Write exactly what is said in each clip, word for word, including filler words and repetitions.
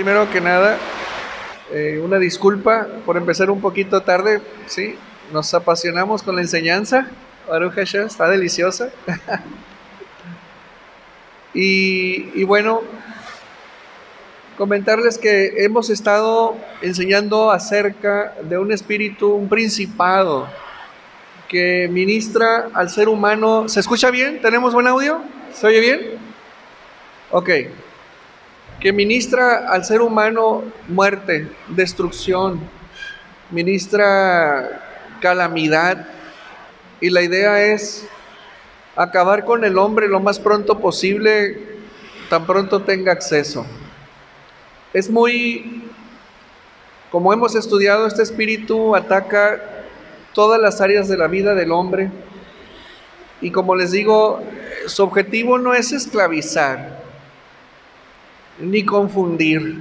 primero que nada, eh, una disculpa por empezar un poquito tarde, ¿sí? Nos apasionamos con la enseñanza. Baruch Hashem, está deliciosa. y, y bueno, comentarles que hemos estado enseñando acerca de un espíritu, un principado que ministra al ser humano. ¿Se escucha bien? ¿Tenemos buen audio? ¿Se oye bien? Ok. Que ministra al ser humano muerte, destrucción, ministra calamidad, y la idea es acabar con el hombre lo más pronto posible, tan pronto tenga acceso. Es muy, como hemos estudiado, este espíritu ataca todas las áreas de la vida del hombre, y como les digo, su objetivo no es esclavizar, ni confundir.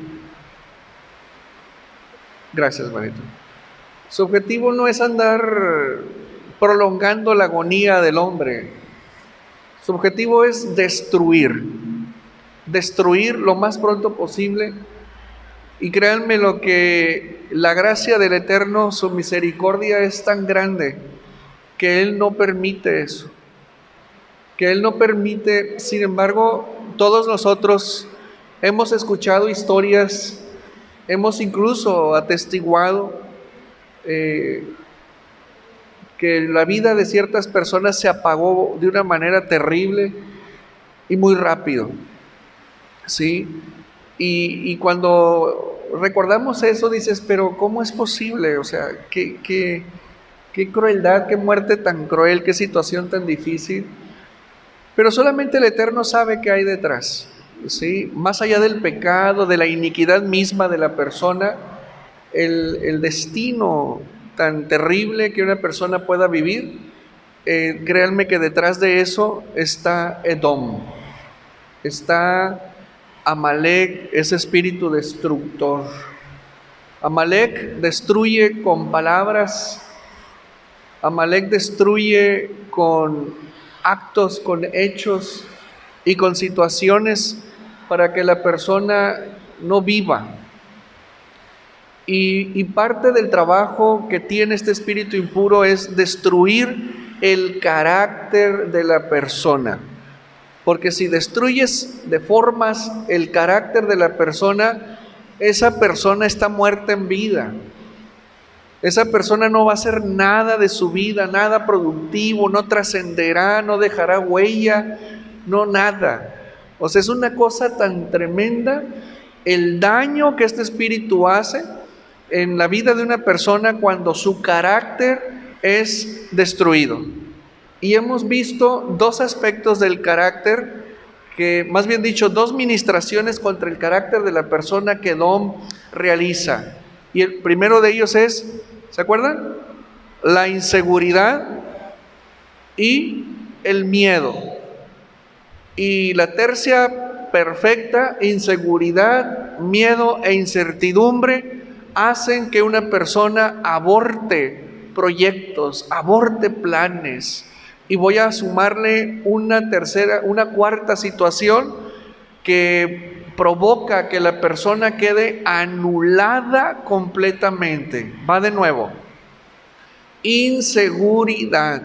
Gracias, Marito. Su objetivo no es andar prolongando la agonía del hombre. Su objetivo es destruir, destruir lo más pronto posible. Y créanme lo que la gracia del Eterno, su misericordia es tan grande que Él no permite eso. Que Él no permite, sin embargo, todos nosotros hemos escuchado historias, hemos incluso atestiguado eh, que la vida de ciertas personas se apagó de una manera terrible y muy rápido, ¿sí? Y, y cuando recordamos eso dices, pero ¿cómo es posible? O sea, qué, qué, qué crueldad, qué muerte tan cruel, qué situación tan difícil. Pero solamente el Eterno sabe qué hay detrás, ¿sí? Más allá del pecado, de la iniquidad misma de la persona, el, el destino tan terrible que una persona pueda vivir, eh, créanme que detrás de eso está Edom, está Amalek, ese espíritu destructor. Amalek destruye con palabras, Amalek destruye con actos, con hechos y con situaciones para que la persona no viva. Y, y parte del trabajo que tiene este espíritu impuro es destruir el carácter de la persona. Porque si destruyes, deformas el carácter de la persona, esa persona está muerta en vida. Esa persona no va a hacer nada de su vida, nada productivo, no trascenderá, no dejará huella, no nada. O sea, es una cosa tan tremenda el daño que este espíritu hace en la vida de una persona cuando su carácter es destruido. Y hemos visto dos aspectos del carácter, que más bien dicho, dos ministraciones contra el carácter de la persona que Edom realiza. Y el primero de ellos es, ¿se acuerdan? La inseguridad y el miedo. Y la tercia perfecta, inseguridad, miedo e incertidumbre, hacen que una persona aborte proyectos, aborte planes. Y voy a sumarle una tercera, una cuarta situación que provoca que la persona quede anulada completamente. Va de nuevo. Inseguridad,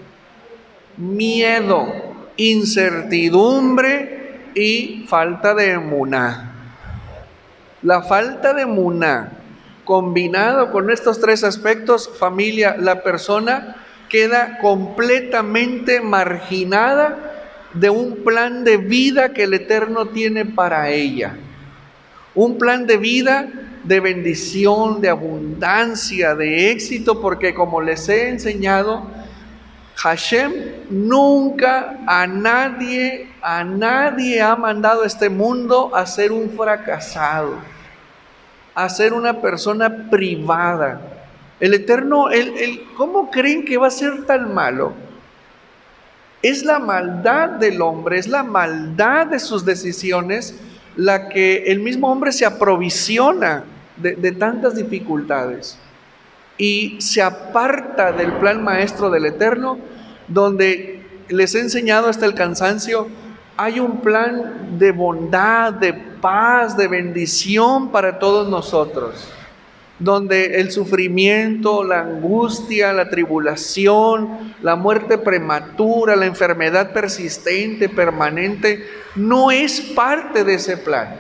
miedo, incertidumbre y falta de emuná. La falta de emuná, combinado con estos tres aspectos, familia, la persona queda completamente marginada de un plan de vida que el Eterno tiene para ella. Un plan de vida de bendición, de abundancia, de éxito, porque como les he enseñado, Hashem nunca a nadie, a nadie ha mandado a este mundo a ser un fracasado, a ser una persona privada. El Eterno, él, él, ¿cómo creen que va a ser tan malo? Es la maldad del hombre, es la maldad de sus decisiones la que el mismo hombre se aprovisiona de, de tantas dificultades y se aparta del plan maestro del Eterno, donde les he enseñado hasta el cansancio hay un plan de bondad, de paz, de bendición para todos nosotros, donde el sufrimiento, la angustia, la tribulación, la muerte prematura, la enfermedad persistente, permanente, no es parte de ese plan.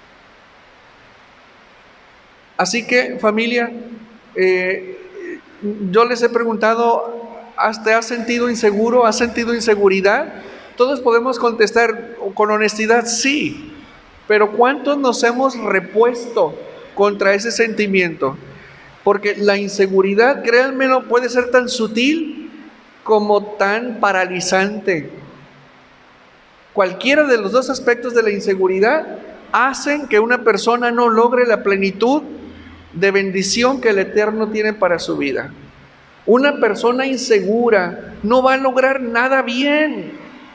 Así que, familia, eh, yo les he preguntado, ¿te has sentido inseguro? ¿Has sentido inseguridad? Todos podemos contestar con honestidad, sí, pero ¿cuántos nos hemos repuesto contra ese sentimiento? Porque la inseguridad, créanmelo, puede ser tan sutil como tan paralizante. Cualquiera de los dos aspectos de la inseguridad hacen que una persona no logre la plenitud de bendición que el Eterno tiene para su vida. Una persona insegura no va a lograr nada bien.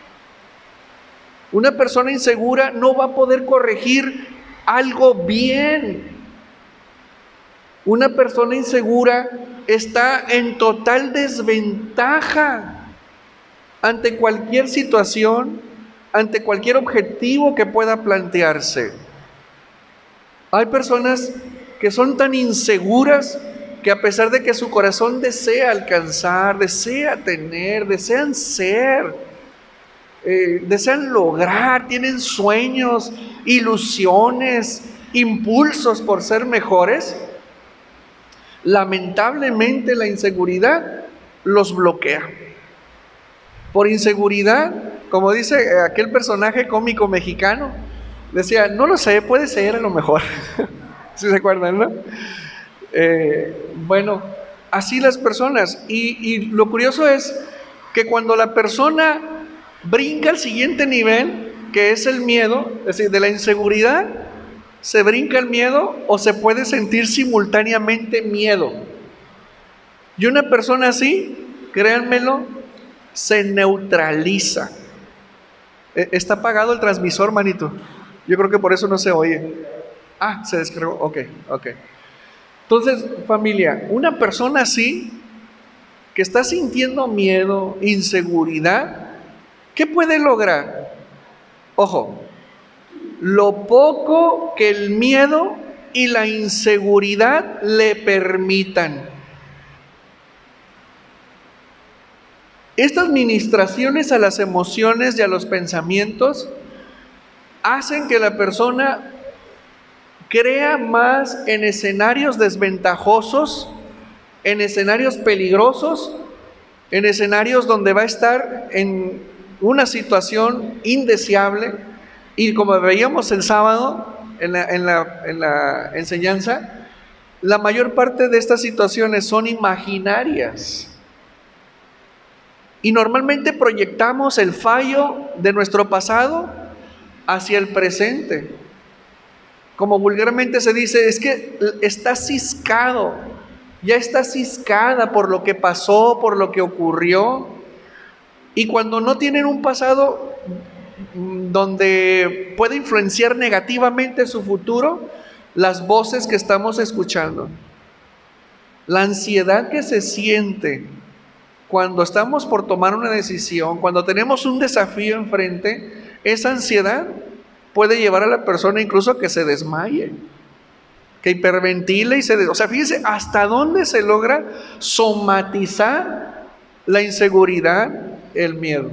Una persona insegura no va a poder corregir algo bien. Una persona insegura está en total desventaja ante cualquier situación, ante cualquier objetivo que pueda plantearse. Hay personas que son tan inseguras que a pesar de que su corazón desea alcanzar, desea tener, desean ser, eh, desean lograr, tienen sueños, ilusiones, impulsos por ser mejores, lamentablemente la inseguridad los bloquea. Por inseguridad, como dice aquel personaje cómico mexicano, decía, no lo sé, puede ser a lo mejor. ¿Sí se acuerdan, no? Eh, bueno, así las personas. Y, y lo curioso es que cuando la persona brinca al siguiente nivel, que es el miedo, es decir, de la inseguridad, se brinca el miedo o se puede sentir simultáneamente miedo. Y una persona así, créanmelo, se neutraliza. Está apagado el transmisor, manito. Yo creo que por eso no se oye. Ah, se descargó. Ok, ok. Entonces, familia, una persona así, que está sintiendo miedo, inseguridad, ¿qué puede lograr? Ojo, lo poco que el miedo y la inseguridad le permitan. Estas ministraciones a las emociones y a los pensamientos hacen que la persona crea más en escenarios desventajosos, en escenarios peligrosos, en escenarios donde va a estar en una situación indeseable. Y como veíamos el sábado en la, en la, en la enseñanza, la mayor parte de estas situaciones son imaginarias. Y normalmente proyectamos el fallo de nuestro pasado hacia el presente. Como vulgarmente se dice, es que está ciscado, ya está ciscada por lo que pasó, por lo que ocurrió. Y cuando no tienen un pasado donde puede influenciar negativamente su futuro, las voces que estamos escuchando, la ansiedad que se siente cuando estamos por tomar una decisión, cuando tenemos un desafío enfrente, esa ansiedad puede llevar a la persona incluso a que se desmaye, que hiperventile y se... Des... O sea, fíjense hasta dónde se logra somatizar la inseguridad, el miedo.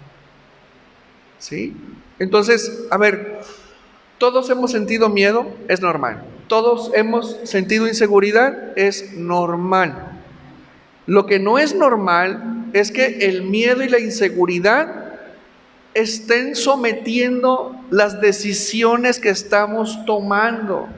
¿Sí? Entonces, a ver, todos hemos sentido miedo, es normal. Todos hemos sentido inseguridad, es normal. Lo que no es normal es que el miedo y la inseguridad estén sometiendo las decisiones que estamos tomando.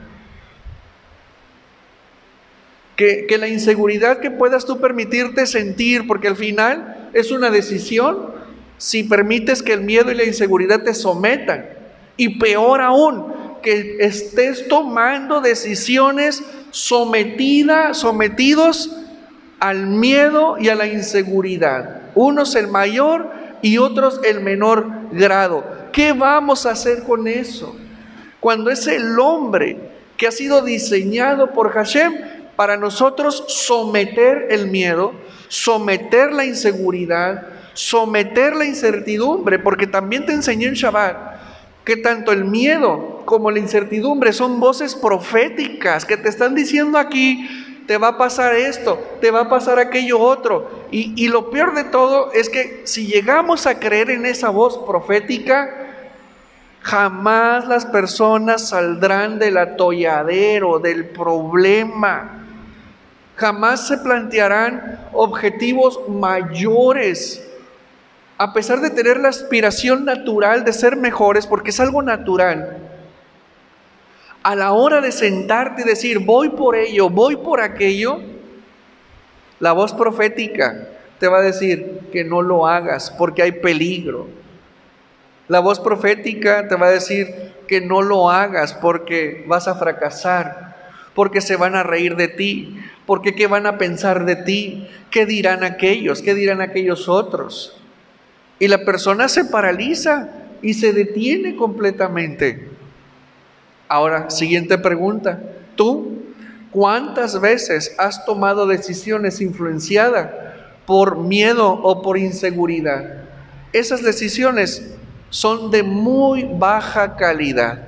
Que, que la inseguridad que puedas tú permitirte sentir, porque al final es una decisión, si permites que el miedo y la inseguridad te sometan. Y peor aún, que estés tomando decisiones sometida, sometidos al miedo y a la inseguridad. Unos el mayor y otros el menor grado. ¿Qué vamos a hacer con eso? Cuando es el hombre que ha sido diseñado por Hashem para nosotros someter el miedo, someter la inseguridad, someter la incertidumbre, porque también te enseñé en Shabbat que tanto el miedo como la incertidumbre son voces proféticas que te están diciendo aquí, te va a pasar esto, te va a pasar aquello otro. Y, y lo peor de todo es que si llegamos a creer en esa voz profética, jamás las personas saldrán del atolladero, del problema. Jamás se plantearán objetivos mayores, a pesar de tener la aspiración natural de ser mejores, porque es algo natural. A la hora de sentarte y decir, voy por ello, voy por aquello, la voz profética te va a decir que no lo hagas porque hay peligro. La voz profética te va a decir que no lo hagas porque vas a fracasar, porque se van a reír de ti, porque qué van a pensar de ti, qué dirán aquellos, qué dirán aquellos otros. Y la persona se paraliza y se detiene completamente. Ahora, siguiente pregunta. ¿Tú cuántas veces has tomado decisiones influenciadas por miedo o por inseguridad? Esas decisiones son de muy baja calidad.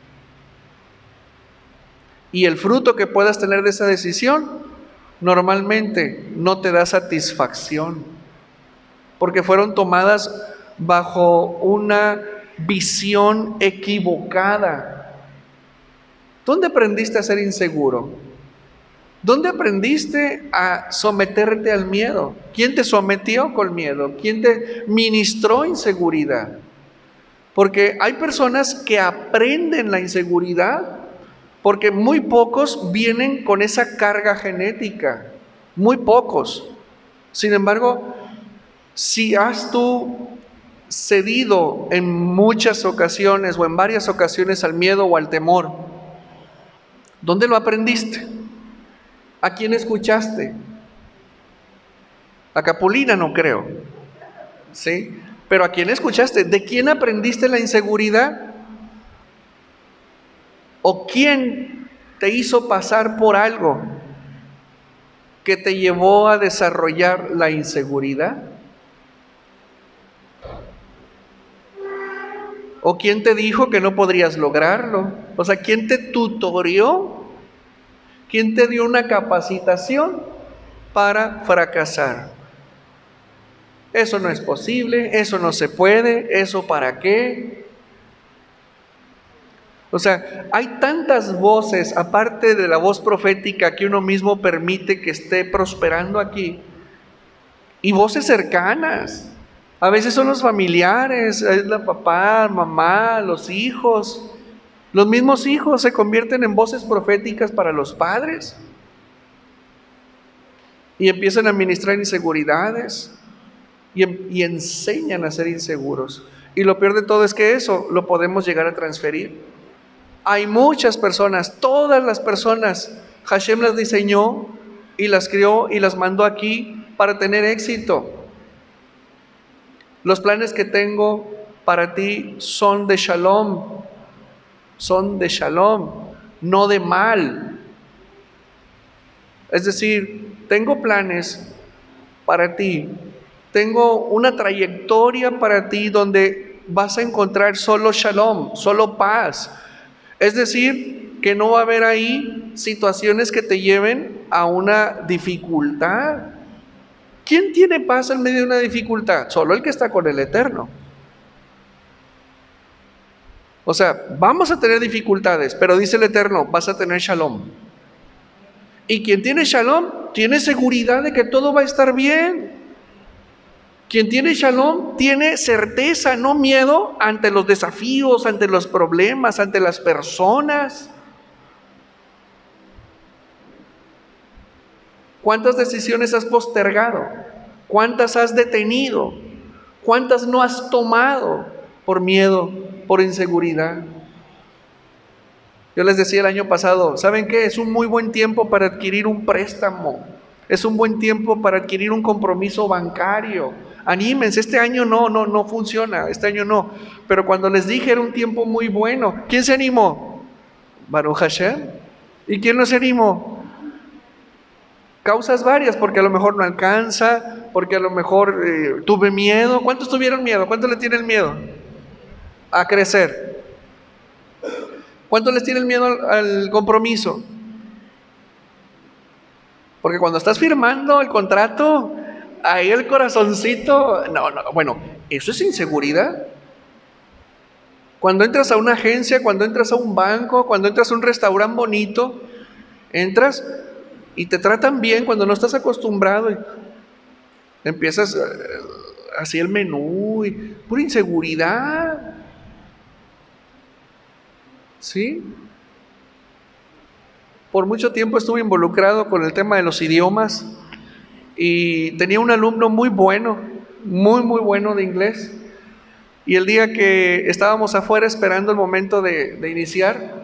Y el fruto que puedas tener de esa decisión normalmente no te da satisfacción, porque fueron tomadas bajo una visión equivocada. ¿Dónde aprendiste a ser inseguro? ¿Dónde aprendiste a someterte al miedo? ¿Quién te sometió con miedo? ¿Quién te ministró inseguridad? Porque hay personas que aprenden la inseguridad porque muy pocos vienen con esa carga genética, muy pocos. Sin embargo, si has tú cedido en muchas ocasiones o en varias ocasiones al miedo o al temor, ¿dónde lo aprendiste? ¿A quién escuchaste? A Capulina no creo, ¿sí? Pero ¿a quién escuchaste? ¿De quién aprendiste la inseguridad? ¿O quién te hizo pasar por algo que te llevó a desarrollar la inseguridad? ¿O quién te dijo que no podrías lograrlo? O sea, ¿quién te tutorió? ¿Quién te dio una capacitación para fracasar? Eso no es posible, eso no se puede, eso para qué. O sea, hay tantas voces, aparte de la voz profética que uno mismo permite que esté prosperando aquí, y voces cercanas. A veces son los familiares, es la papá, mamá, los hijos. Los mismos hijos se convierten en voces proféticas para los padres y empiezan a administrar inseguridades y, y enseñan a ser inseguros. Y lo peor de todo es que eso lo podemos llegar a transferir. Hay muchas personas, todas las personas, Hashem las diseñó y las crió y las mandó aquí para tener éxito. Los planes que tengo para ti son de shalom, son de shalom, no de mal. Es decir, tengo planes para ti, tengo una trayectoria para ti donde vas a encontrar solo shalom, solo paz. Es decir, que no va a haber ahí situaciones que te lleven a una dificultad. ¿Quién tiene paz en medio de una dificultad? Solo el que está con el Eterno. O sea, vamos a tener dificultades, pero dice el Eterno, vas a tener shalom. Y quien tiene shalom, tiene seguridad de que todo va a estar bien. Quien tiene shalom, tiene certeza, no miedo ante los desafíos, ante los problemas, ante las personas. ¿Cuántas decisiones has postergado? ¿Cuántas has detenido? ¿Cuántas no has tomado por miedo, por inseguridad? Yo les decía el año pasado, ¿saben qué? Es un muy buen tiempo para adquirir un préstamo. Es un buen tiempo para adquirir un compromiso bancario. Anímense, este año no, no, no funciona, este año no. Pero cuando les dije era un tiempo muy bueno. ¿Quién se animó? Baruch Hashem. ¿Y quién no se animó? Causas varias, porque a lo mejor no alcanza, porque a lo mejor eh, tuve miedo. ¿Cuántos tuvieron miedo? ¿Cuántos le tienen miedo a crecer? ¿Cuántos les tienen miedo al, al compromiso? Porque cuando estás firmando el contrato, ahí el corazoncito, no, no, bueno, eso es inseguridad. Cuando entras a una agencia, cuando entras a un banco, cuando entras a un restaurante bonito, entras y te tratan bien cuando no estás acostumbrado y empiezas así el menú y pura inseguridad. ¿Sí? Por mucho tiempo estuve involucrado con el tema de los idiomas y tenía un alumno muy bueno, muy muy bueno de inglés. Y el día que estábamos afuera esperando el momento de, de iniciar,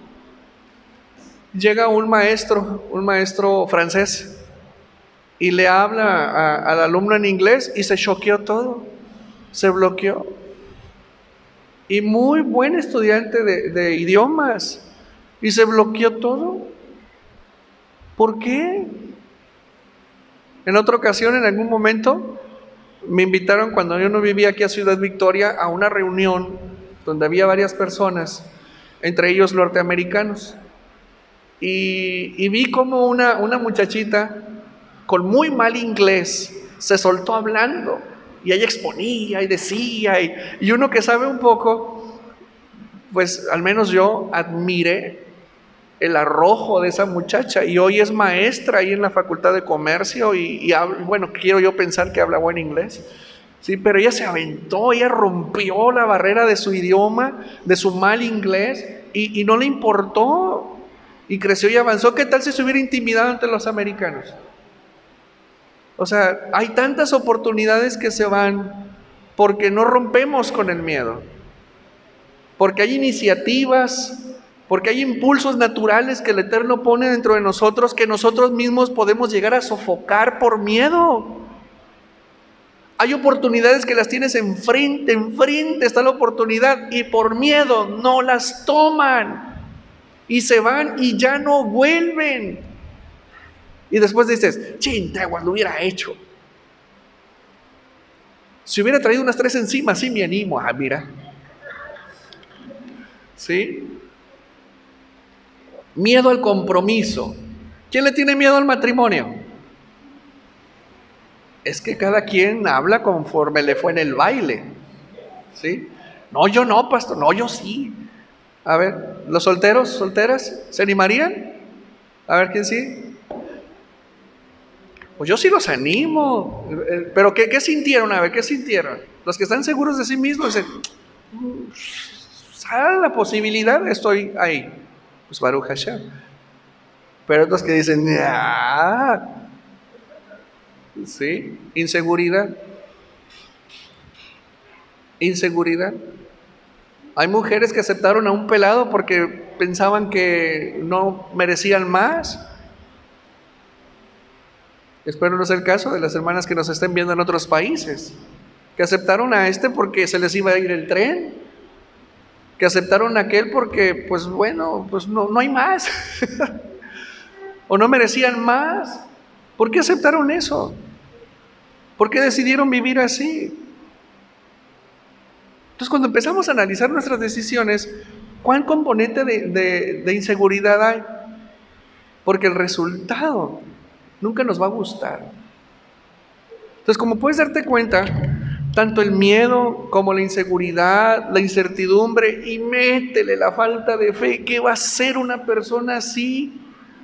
llega un maestro, un maestro francés, y le habla a, al alumno en inglés y se choqueó todo, se bloqueó. Y muy buen estudiante de, de idiomas, y se bloqueó todo. ¿Por qué? En otra ocasión, en algún momento, me invitaron cuando yo no vivía aquí a Ciudad Victoria a una reunión donde había varias personas, entre ellos norteamericanos. Y, y vi como una, una muchachita con muy mal inglés se soltó hablando y ella exponía y decía y, y uno que sabe un poco, pues al menos yo admiré el arrojo de esa muchacha y hoy es maestra ahí en la Facultad de Comercio y, y habla, bueno, quiero yo pensar que habla buen inglés, sí, pero ella se aventó, ella rompió la barrera de su idioma, de su mal inglés y, y no le importó y creció y avanzó. ¿Qué tal si se hubiera intimidado ante los americanos? O sea, hay tantas oportunidades que se van porque no rompemos con el miedo, porque hay iniciativas, porque hay impulsos naturales que el Eterno pone dentro de nosotros que nosotros mismos podemos llegar a sofocar por miedo. Hay oportunidades que las tienes enfrente, enfrente está la oportunidad y por miedo no las toman y se van y ya no vuelven. Y después dices, chinteguas, lo hubiera hecho. Si hubiera traído unas tres encima, sí me animo. Ah, mira. ¿Sí? Miedo al compromiso. ¿Quién le tiene miedo al matrimonio? Es que cada quien habla conforme le fue en el baile. ¿Sí? No, yo no, pastor. No, yo sí. A ver, ¿los solteros, solteras, se animarían? A ver, ¿quién sí? Pues yo sí los animo. Pero ¿qué, qué sintieron? A ver, ¿qué sintieron? Los que están seguros de sí mismos dicen, ¿sale la posibilidad? Estoy ahí. Pues Baruch Hashem. Pero otros que dicen, ah, ¿sí? Inseguridad. Inseguridad. Hay mujeres que aceptaron a un pelado porque pensaban que no merecían más. Espero no sea el caso de las hermanas que nos estén viendo en otros países, que aceptaron a este porque se les iba a ir el tren, que aceptaron a aquel porque, pues bueno, pues no, no hay más, o no merecían más. ¿Por qué aceptaron eso? ¿Por qué decidieron vivir así? Entonces, cuando empezamos a analizar nuestras decisiones, ¿cuál componente de, de, de inseguridad hay? Porque el resultado nunca nos va a gustar. Entonces, como puedes darte cuenta, tanto el miedo como la inseguridad, la incertidumbre, y métele la falta de fe, ¿qué va a ser una persona así?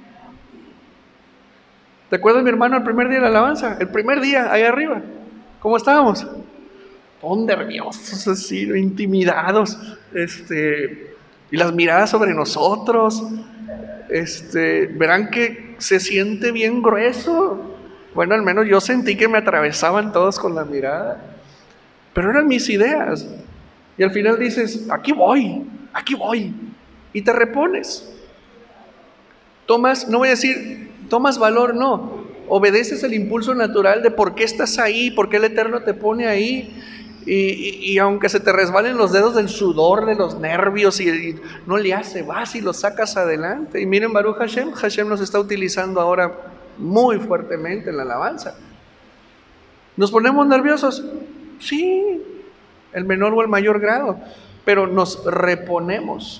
¿Te acuerdas, mi hermano, el primer día de la alabanza? El primer día, ahí arriba, ¿cómo estábamos? Todos nerviosos, así, intimidados, este, y las miradas sobre nosotros, este, verán que se siente bien grueso. Bueno, al menos yo sentí que me atravesaban todos con la mirada, pero eran mis ideas. Y al final dices, aquí voy, aquí voy, y te repones. Tomas, no voy a decir, tomas valor, no. Obedeces el impulso natural de por qué estás ahí, por qué el Eterno te pone ahí. Y, y, y aunque se te resbalen los dedos del sudor, de los nervios, y, y no le hace, vas y lo sacas adelante. Y miren, Baruch Hashem, Hashem nos está utilizando ahora muy fuertemente en la alabanza. ¿Nos ponemos nerviosos? Sí, el menor o el mayor grado, pero nos reponemos.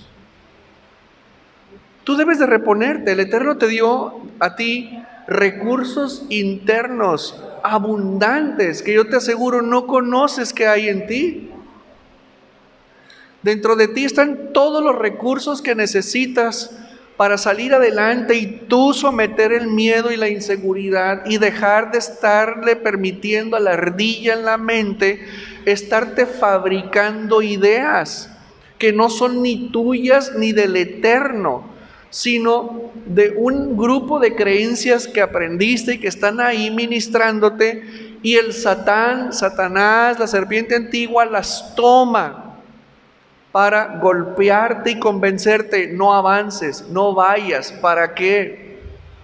Tú debes de reponerte. El Eterno te dio a ti recursos internos abundantes que yo te aseguro no conoces que hay en ti. Dentro de ti están todos los recursos que necesitas para salir adelante y tú someter el miedo y la inseguridad y dejar de estarle permitiendo a la ardilla en la mente estarte fabricando ideas que no son ni tuyas ni del Eterno, sino de un grupo de creencias que aprendiste y que están ahí ministrándote, y el Satán, Satanás, la serpiente antigua, las toma para golpearte y convencerte: no avances, no vayas, ¿para qué?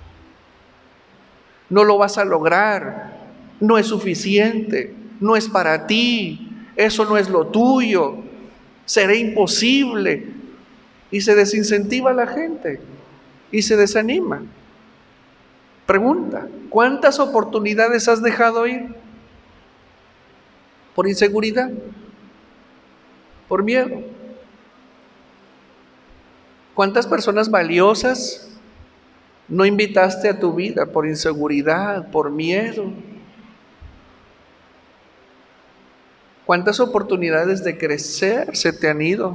No lo vas a lograr, no es suficiente, no es para ti, eso no es lo tuyo, será imposible. Y se desincentiva a la gente y se desanima. Pregunta: ¿cuántas oportunidades has dejado ir? ¿Por inseguridad? ¿Por miedo? ¿Cuántas personas valiosas no invitaste a tu vida por inseguridad, por miedo? ¿Cuántas oportunidades de crecer se te han ido?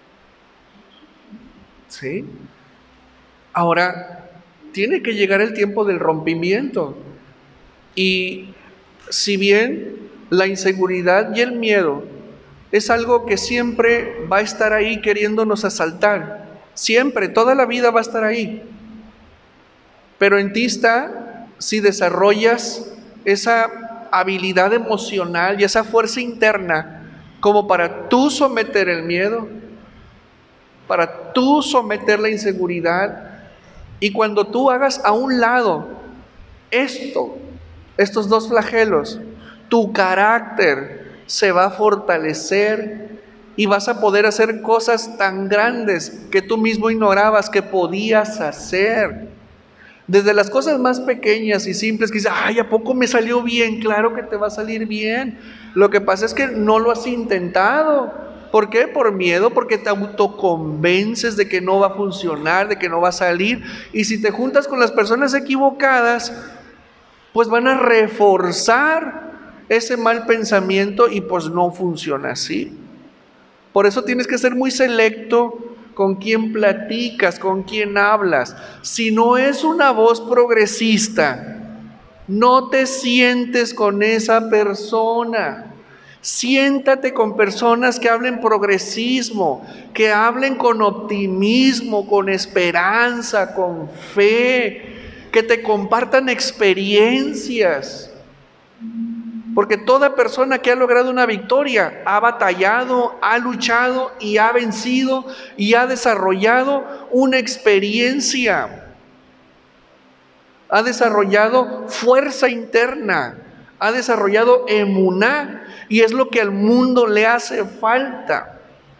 ¿Sí? Ahora, tiene que llegar el tiempo del rompimiento. Y si bien la inseguridad y el miedo es algo que siempre va a estar ahí queriéndonos asaltar, siempre, toda la vida va a estar ahí. Pero en ti está si desarrollas esa habilidad emocional y esa fuerza interna como para tú someter el miedo, para tú someter la inseguridad. Y cuando tú hagas a un lado esto, estos dos flagelos, tu carácter se va a fortalecer y vas a poder hacer cosas tan grandes que tú mismo ignorabas que podías hacer. Desde las cosas más pequeñas y simples que dices: ay, ¿a poco me salió bien? Claro que te va a salir bien. Lo que pasa es que no lo has intentado. ¿Por qué? Por miedo, porque te autoconvences de que no va a funcionar, de que no va a salir. Y si te juntas con las personas equivocadas, pues van a reforzar ese mal pensamiento y pues no funciona así. Por eso tienes que ser muy selecto con quién platicas, con quién hablas. Si no es una voz progresista, no te sientes con esa persona. Siéntate con personas que hablen progresismo, que hablen con optimismo, con esperanza, con fe, que te compartan experiencias. Porque toda persona que ha logrado una victoria ha batallado, ha luchado y ha vencido y ha desarrollado una experiencia. Ha desarrollado fuerza interna, ha desarrollado emuná, y es lo que al mundo le hace falta.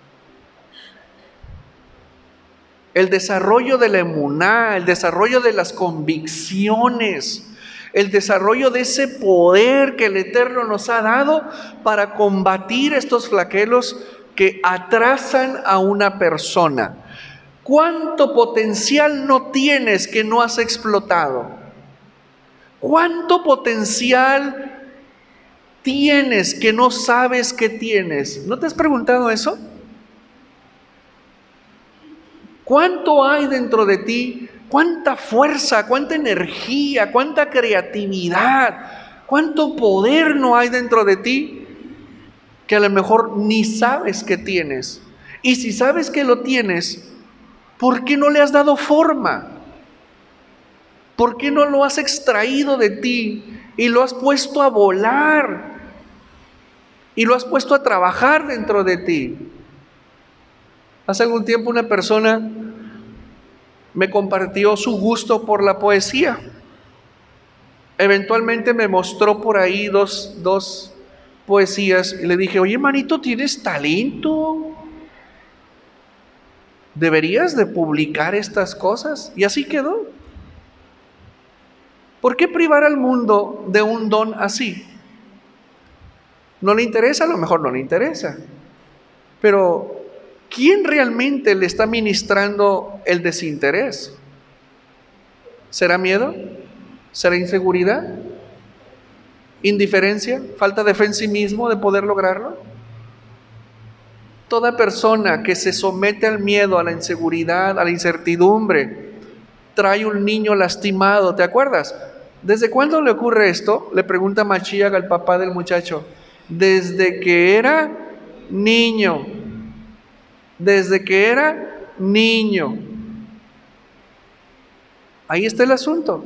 El desarrollo de la emuná, el desarrollo de las convicciones, el desarrollo de ese poder que el Eterno nos ha dado para combatir estos flagelos que atrasan a una persona. ¿Cuánto potencial no tienes que no has explotado? ¿Cuánto potencial tienes que no sabes que tienes? ¿No te has preguntado eso? ¿Cuánto hay dentro de ti? ¿Cuánta fuerza, cuánta energía, cuánta creatividad, cuánto poder no hay dentro de ti que a lo mejor ni sabes que tienes? Y si sabes que lo tienes, ¿por qué no le has dado forma? ¿Por qué no lo has extraído de ti y lo has puesto a volar? Y lo has puesto a trabajar dentro de ti. Hace algún tiempo una persona me compartió su gusto por la poesía. Eventualmente me mostró por ahí dos, dos poesías y le dije: oye, manito, ¿tienes talento? Deberías de publicar estas cosas. Y así quedó. ¿Por qué privar al mundo de un don así? No le interesa, a lo mejor no le interesa. Pero, ¿quién realmente le está ministrando el desinterés? ¿Será miedo? ¿Será inseguridad? ¿Indiferencia? ¿Falta de fe en sí mismo de poder lograrlo? Toda persona que se somete al miedo, a la inseguridad, a la incertidumbre, trae un niño lastimado. ¿Te acuerdas? ¿Desde cuándo le ocurre esto? Le pregunta Mashiach al papá del muchacho. Desde que era niño. Desde que era niño. Ahí está el asunto.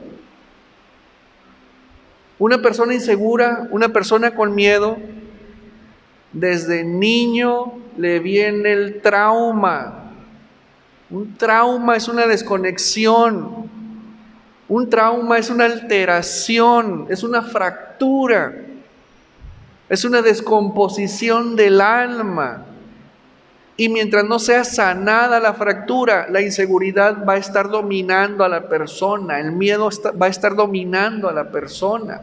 Una persona insegura, una persona con miedo, desde niño le viene el trauma. Un trauma es una desconexión. Un trauma es una alteración, es una fractura, es una descomposición del alma. Y mientras no sea sanada la fractura, la inseguridad va a estar dominando a la persona, el miedo está, va a estar dominando a la persona.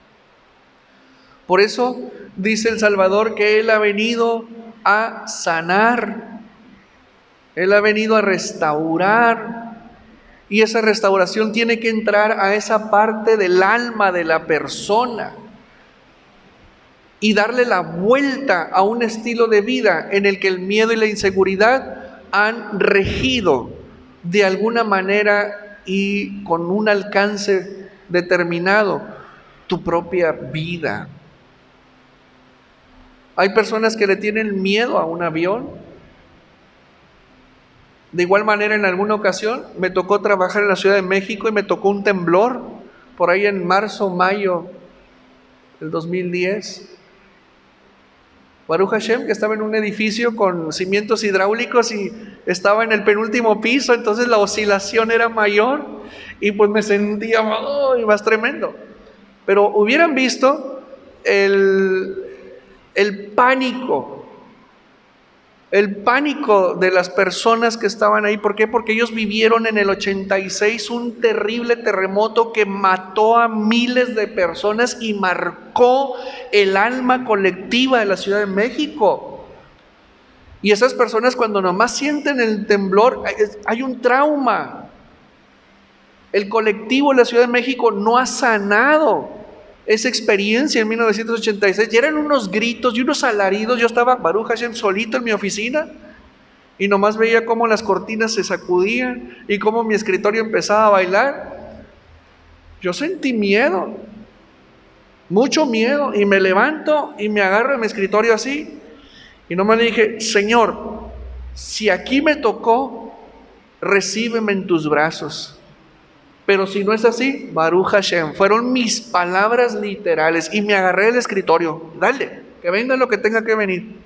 Por eso dice el Salvador que Él ha venido a sanar, Él ha venido a restaurar. Y esa restauración tiene que entrar a esa parte del alma de la persona y darle la vuelta a un estilo de vida en el que el miedo y la inseguridad han regido de alguna manera y con un alcance determinado tu propia vida. Hay personas que le tienen miedo a un avión. De igual manera, en alguna ocasión me tocó trabajar en la Ciudad de México y me tocó un temblor por ahí en marzo, mayo del dos mil diez. Baruch Hashem, que estaba en un edificio con cimientos hidráulicos y estaba en el penúltimo piso, entonces la oscilación era mayor y pues me sentía oh, más tremendo. Pero hubieran visto el, el pánico. El pánico de las personas que estaban ahí. ¿Por qué? Porque ellos vivieron en el ochenta y seis un terrible terremoto que mató a miles de personas y marcó el alma colectiva de la Ciudad de México. Y esas personas, cuando nomás sienten el temblor, hay un trauma. El colectivo de la Ciudad de México no ha sanado esa experiencia en mil novecientos ochenta y seis. Y eran unos gritos y unos alaridos. Yo estaba, Baruch Hashem, solito en mi oficina y nomás veía cómo las cortinas se sacudían y cómo mi escritorio empezaba a bailar. Yo sentí miedo, mucho miedo, y me levanto y me agarro en mi escritorio así y nomás le dije: Señor, si aquí me tocó, recíbeme en tus brazos. Pero si no es así, Baruch Hashem. Fueron mis palabras literales y me agarré del escritorio. Dale, que venga lo que tenga que venir.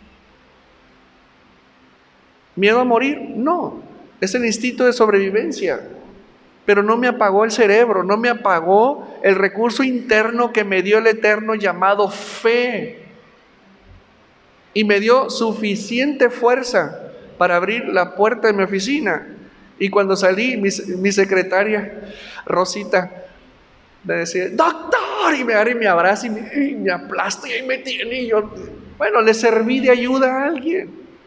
¿Miedo a morir? No, es el instinto de sobrevivencia. Pero no me apagó el cerebro, no me apagó el recurso interno que me dio el Eterno llamado fe. Y me dio suficiente fuerza para abrir la puerta de mi oficina. Y cuando salí, mi, mi secretaria, Rosita, me decía: doctor, y me agarra y me abraza y me, y me aplasta y ahí me tiene. Y yo, bueno, le serví de ayuda a alguien.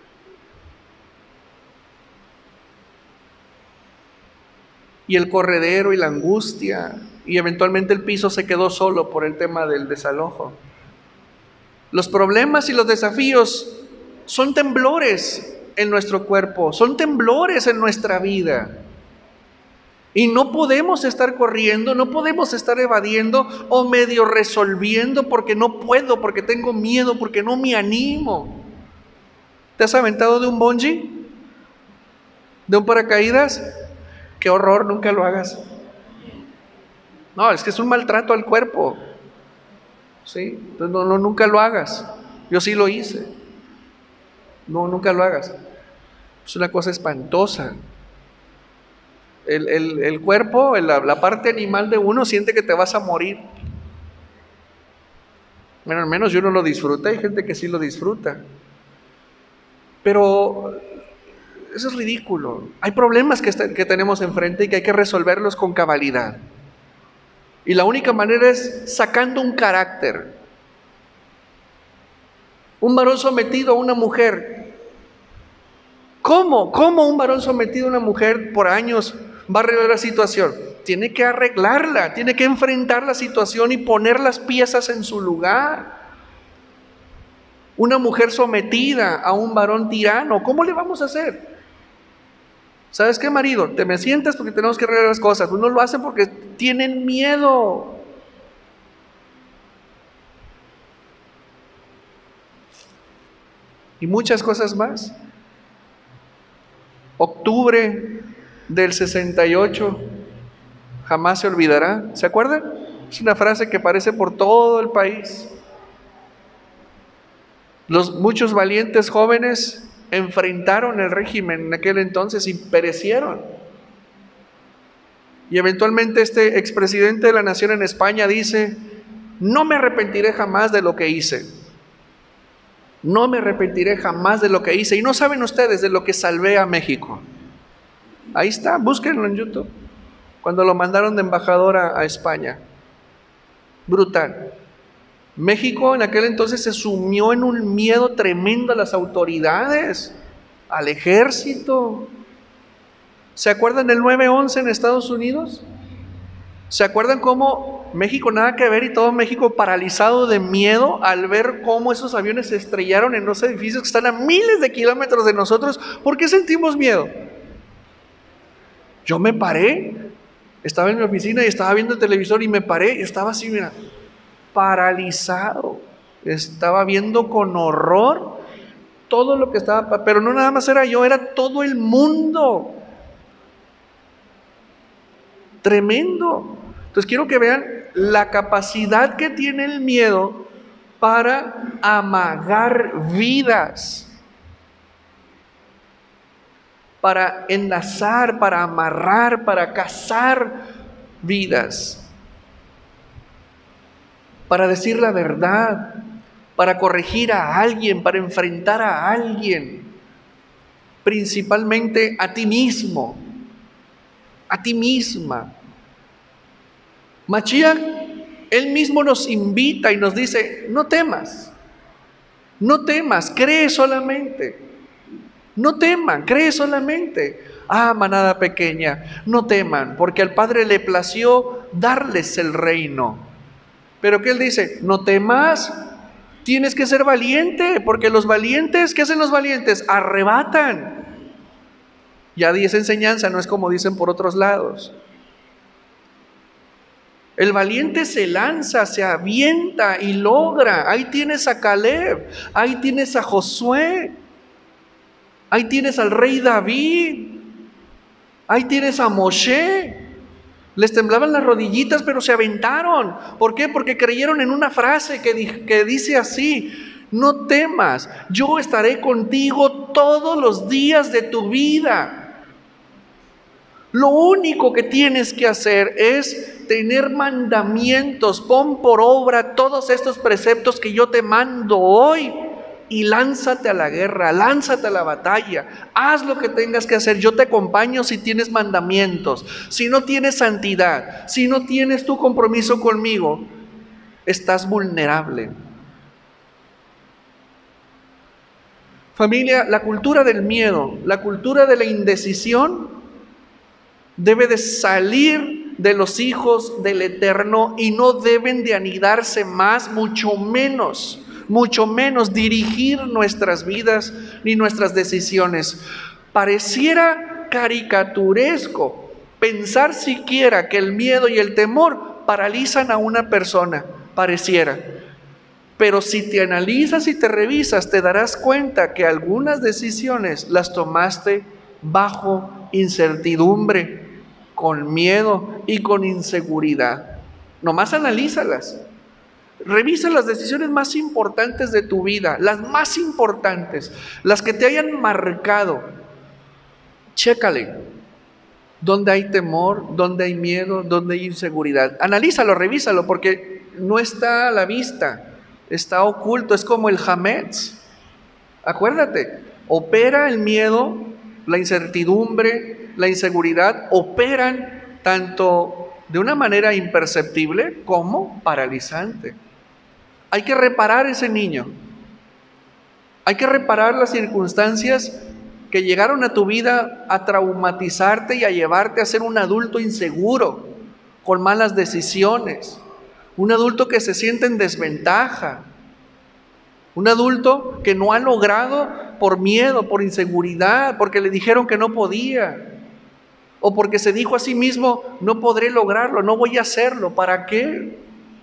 Y el corredero y la angustia, y eventualmente el piso se quedó solo por el tema del desalojo. Los problemas y los desafíos son temblores en nuestro cuerpo, son temblores en nuestra vida. Y no podemos estar corriendo, no podemos estar evadiendo o medio resolviendo porque no puedo, porque tengo miedo, porque no me animo. ¿Te has aventado de un bungee? ¿De un paracaídas? ¡Qué horror! Nunca lo hagas. No, es que es un maltrato al cuerpo. ¿Sí? Entonces no, no, nunca lo hagas. Yo sí lo hice. No, nunca lo hagas. Es una cosa espantosa. El, el, el cuerpo, la, la parte animal de uno siente que te vas a morir. Bueno, al menos yo no lo disfruta, hay gente que sí lo disfruta. Pero eso es ridículo. Hay problemas que, está, que tenemos enfrente y que hay que resolverlos con cabalidad. Y la única manera es sacando un carácter. Un varón sometido a una mujer. ¿Cómo? ¿Cómo un varón sometido a una mujer por años va a arreglar la situación? Tiene que arreglarla, tiene que enfrentar la situación y poner las piezas en su lugar. Una mujer sometida a un varón tirano, ¿cómo le vamos a hacer? ¿Sabes qué, marido? Te me sientas porque tenemos que arreglar las cosas. Uno lo hace porque tienen miedo. Y muchas cosas más. Octubre del sesenta y ocho, jamás se olvidará. ¿Se acuerdan? Es una frase que aparece por todo el país. Los muchos valientes jóvenes enfrentaron el régimen en aquel entonces y perecieron. Y eventualmente este expresidente de la nación en España dice: no me arrepentiré jamás de lo que hice. No me arrepentiré jamás de lo que hice. Y no saben ustedes de lo que salvé a México. Ahí está, búsquenlo en YouTube. Cuando lo mandaron de embajador a, a España. Brutal. México en aquel entonces se sumió en un miedo tremendo a las autoridades, al ejército. ¿Se acuerdan del nueve once en Estados Unidos? ¿Se acuerdan cómo México nada que ver y todo México paralizado de miedo al ver cómo esos aviones se estrellaron en los edificios que están a miles de kilómetros de nosotros? ¿Por qué sentimos miedo? Yo me paré, estaba en mi oficina y estaba viendo el televisor y me paré y estaba así, mira, paralizado. Estaba viendo con horror todo lo que estaba, pero no nada más era yo, era todo el mundo. Tremendo. Entonces quiero que vean la capacidad que tiene el miedo para amagar vidas, para enlazar, para amarrar, para cazar vidas, para decir la verdad, para corregir a alguien, para enfrentar a alguien, principalmente a ti mismo, a ti misma. Mashiach, él mismo nos invita y nos dice: no temas, no temas, cree solamente, no teman, cree solamente. Ah, manada pequeña, no teman, porque al Padre le plació darles el reino. Pero ¿qué él dice? No temas, tienes que ser valiente, porque los valientes, ¿qué hacen los valientes? Arrebatan. Ya di esa enseñanza, no es como dicen por otros lados. El valiente se lanza, se avienta y logra. Ahí tienes a Caleb, ahí tienes a Josué, ahí tienes al rey David, ahí tienes a Moshe. Les temblaban las rodillitas, pero se aventaron. ¿Por qué? Porque creyeron en una frase que, di- que dice así: no temas, yo estaré contigo todos los días de tu vida. Lo único que tienes que hacer es tener mandamientos. Pon por obra todos estos preceptos que yo te mando hoy y lánzate a la guerra, lánzate a la batalla. Haz lo que tengas que hacer. Yo te acompaño si tienes mandamientos. Si no tienes santidad, si no tienes tu compromiso conmigo, estás vulnerable. Familia, la cultura del miedo, la cultura de la indecisión debe de salir de los hijos del Eterno y no deben de anidarse más, mucho menos, mucho menos dirigir nuestras vidas ni nuestras decisiones. Pareciera caricaturesco pensar siquiera que el miedo y el temor paralizan a una persona, pareciera. Pero si te analizas y te revisas, te darás cuenta que algunas decisiones las tomaste bajo incertidumbre, con miedo y con inseguridad. Nomás analízalas. Revisa las decisiones más importantes de tu vida, las más importantes, las que te hayan marcado. Chécale. ¿Dónde hay temor? ¿Dónde hay miedo? ¿Dónde hay inseguridad? Analízalo, revísalo, porque no está a la vista, está oculto. Es como el Hametz. Acuérdate, opera el miedo, la incertidumbre, la inseguridad, operan tanto de una manera imperceptible como paralizante. Hay que reparar ese niño. Hay que reparar las circunstancias que llegaron a tu vida a traumatizarte y a llevarte a ser un adulto inseguro, con malas decisiones, un adulto que se siente en desventaja, un adulto que no ha logrado por miedo, por inseguridad, porque le dijeron que no podía, o porque se dijo a sí mismo, no podré lograrlo, no voy a hacerlo, ¿para qué?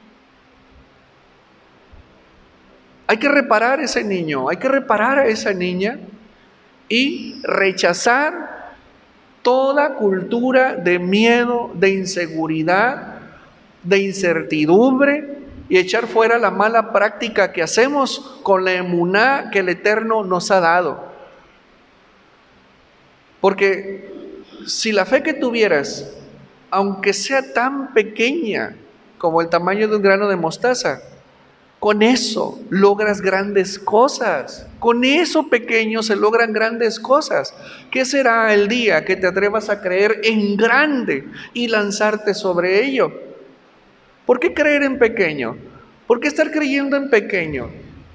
Hay que reparar a ese niño, hay que reparar a esa niña y rechazar toda cultura de miedo, de inseguridad, de incertidumbre y echar fuera la mala práctica que hacemos con la emuná que el Eterno nos ha dado. Porque si la fe que tuvieras, aunque sea tan pequeña como el tamaño de un grano de mostaza, con eso logras grandes cosas. Con eso pequeño se logran grandes cosas. ¿Qué será el día que te atrevas a creer en grande y lanzarte sobre ello? ¿Por qué creer en pequeño? ¿Por qué estar creyendo en pequeño?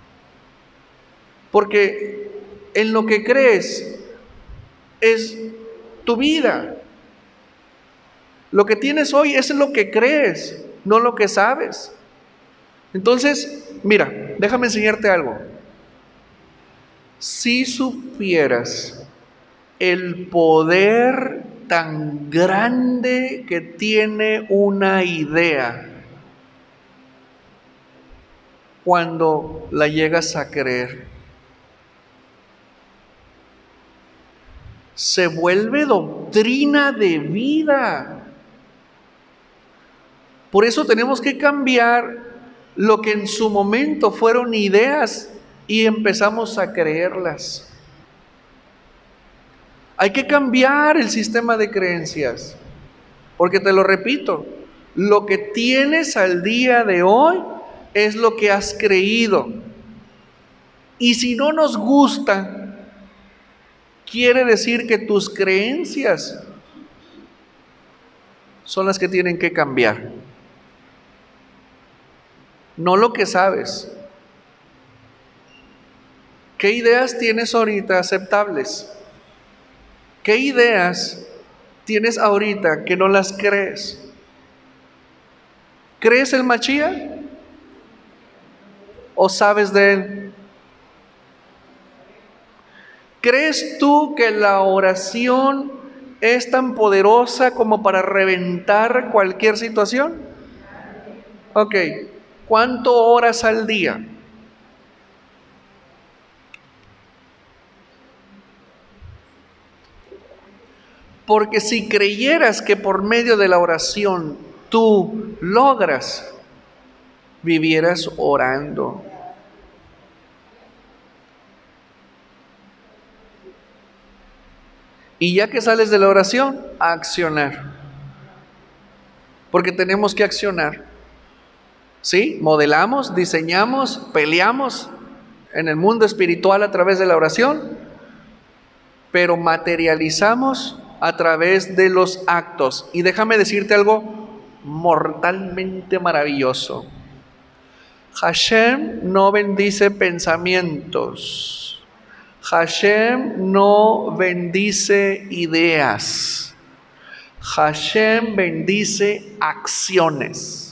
Porque en lo que crees es tu vida. Lo que tienes hoy es lo que crees, no lo que sabes. Entonces, mira, déjame enseñarte algo. Si supieras el poder tan grande que tiene una idea cuando la llegas a creer, se vuelve doctrina de vida. Por eso tenemos que cambiar lo que en su momento fueron ideas y empezamos a creerlas. Hay que cambiar el sistema de creencias, porque te lo repito, lo que tienes al día de hoy es lo que has creído. Y si no nos gusta, quiere decir que tus creencias son las que tienen que cambiar. No lo que sabes. ¿Qué ideas tienes ahorita aceptables? ¿Qué ideas tienes ahorita que no las crees? ¿Crees el Mashiach? ¿O sabes de él? ¿Crees tú que la oración es tan poderosa como para reventar cualquier situación? Ok, ¿cuánto oras al día? Porque si creyeras que por medio de la oración tú logras, vivieras orando. Y ya que sales de la oración, a accionar. Porque tenemos que accionar. ¿Sí? Modelamos, diseñamos, peleamos en el mundo espiritual a través de la oración, pero materializamos a través de los actos. Y déjame decirte algo mortalmente maravilloso. Hashem no bendice pensamientos. Hashem no bendice ideas. Hashem bendice acciones.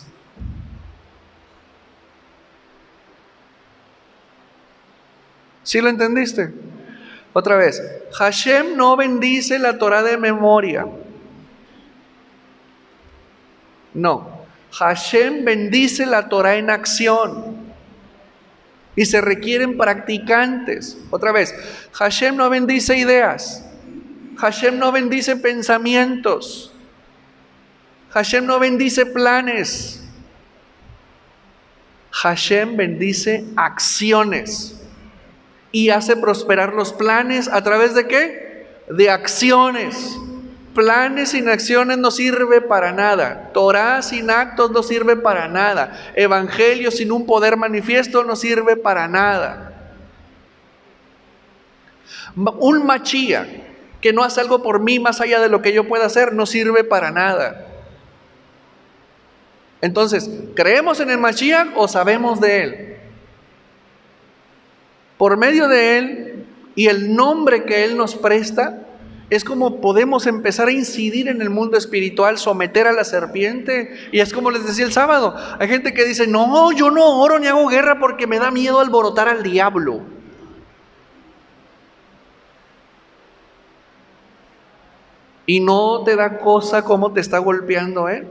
¿Sí lo entendiste? Otra vez, Hashem no bendice la Torah de memoria. No, Hashem bendice la Torah en acción. Y se requieren practicantes. Otra vez, Hashem no bendice ideas. Hashem no bendice pensamientos. Hashem no bendice planes. Hashem bendice acciones. Y hace prosperar los planes ¿a través de qué? De acciones. Planes sin acciones no sirve para nada. Torah sin actos no sirve para nada. Evangelio sin un poder manifiesto no sirve para nada. Un Mashiach que no hace algo por mí más allá de lo que yo pueda hacer no sirve para nada. Entonces, ¿creemos en el Mashiach o sabemos de él? Por medio de Él y el nombre que Él nos presta, es como podemos empezar a incidir en el mundo espiritual, someter a la serpiente. Y es como les decía el sábado, hay gente que dice, no, yo no oro ni hago guerra porque me da miedo alborotar al diablo. Y no te da cosa cómo te está golpeando Él.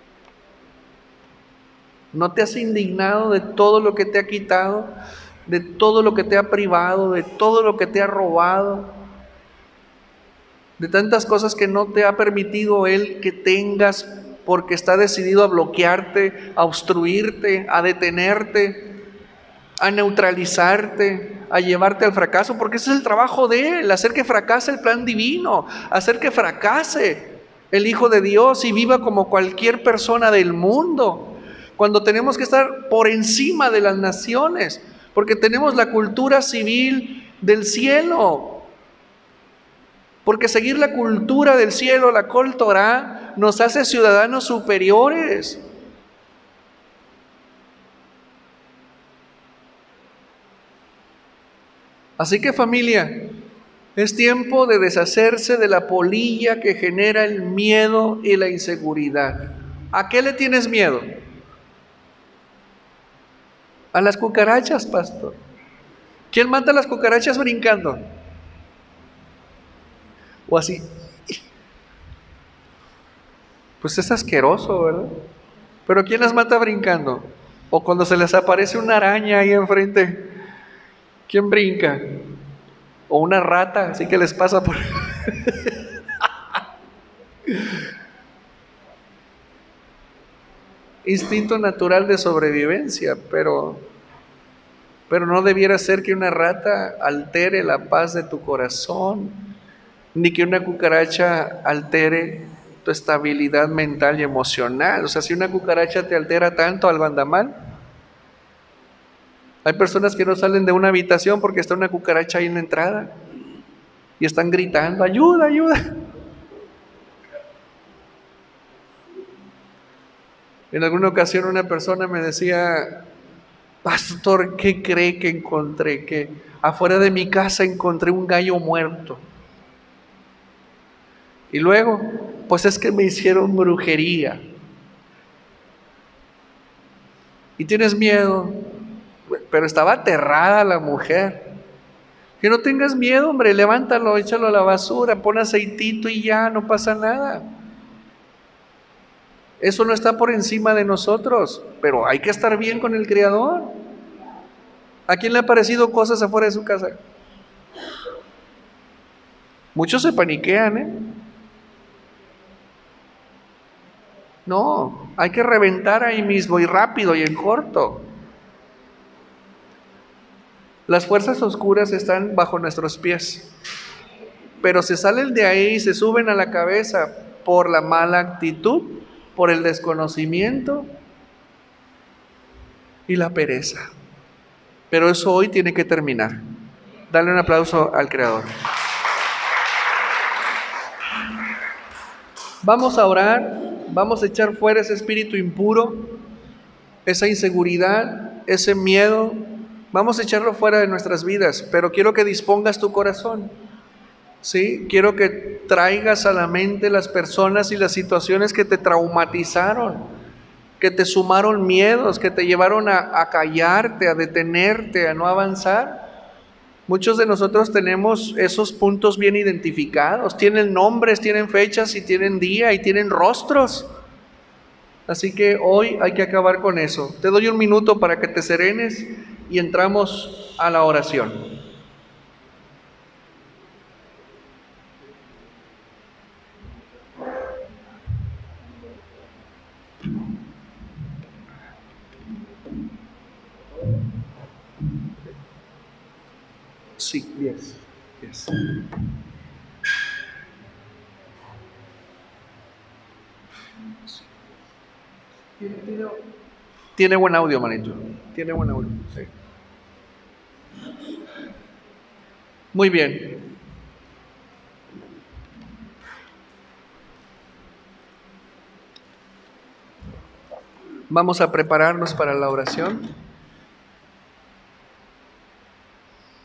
¿No te has indignado de todo lo que te ha quitado, de todo lo que te ha privado, de todo lo que te ha robado, de tantas cosas que no te ha permitido Él que tengas porque está decidido a bloquearte, a obstruirte, a detenerte, a neutralizarte, a llevarte al fracaso? Porque ese es el trabajo de Él, hacer que fracase el plan divino, hacer que fracase el Hijo de Dios y viva como cualquier persona del mundo. Cuando tenemos que estar por encima de las naciones, porque tenemos la cultura civil del cielo. Porque seguir la cultura del cielo, la Kol Torah, nos hace ciudadanos superiores. Así que, familia, es tiempo de deshacerse de la polilla que genera el miedo y la inseguridad. ¿A qué le tienes miedo? A las cucarachas, pastor. ¿Quién mata a las cucarachas brincando? O así. Pues es asqueroso, ¿verdad? Pero ¿quién las mata brincando? O cuando se les aparece una araña ahí enfrente, ¿quién brinca? O una rata, así que les pasa por... Instinto natural de sobrevivencia, pero, pero no debiera ser que una rata altere la paz de tu corazón, ni que una cucaracha altere tu estabilidad mental y emocional. O sea, si una cucaracha te altera tanto, algo anda mal. Hay personas que no salen de una habitación porque está una cucaracha ahí en la entrada y están gritando, ayuda, ayuda. En alguna ocasión una persona me decía, pastor, ¿qué cree que encontré? Que afuera de mi casa encontré un gallo muerto. Y luego, pues es que me hicieron brujería. ¿Y tienes miedo? Pero estaba aterrada la mujer. Que no tengas miedo, hombre, levántalo, échalo a la basura, pon aceitito y ya, no pasa nada. Eso no está por encima de nosotros, pero hay que estar bien con el Creador. ¿A quién le ha parecido cosas afuera de su casa? Muchos se paniquean, ¿eh? No, hay que reventar ahí mismo y rápido y en corto. Las fuerzas oscuras están bajo nuestros pies, pero se salen de ahí y se suben a la cabeza por la mala actitud, por el desconocimiento y la pereza. Pero eso hoy tiene que terminar. Dale un aplauso al Creador. Vamos a orar, vamos a echar fuera ese espíritu impuro, esa inseguridad, ese miedo. Vamos a echarlo fuera de nuestras vidas, pero quiero que dispongas tu corazón. ¿Sí? Quiero que traigas a la mente las personas y las situaciones que te traumatizaron, que te sumaron miedos, que te llevaron a, a callarte, a detenerte, a no avanzar. Muchos de nosotros tenemos esos puntos bien identificados, tienen nombres, tienen fechas y tienen día y tienen rostros. Así que hoy hay que acabar con eso. Te doy un minuto para que te serenes y entramos a la oración. Sí, yes, yes. Tiene, tiene, tiene buen audio, manito. Tiene buen audio. Sí. Muy bien. Vamos a prepararnos para la oración.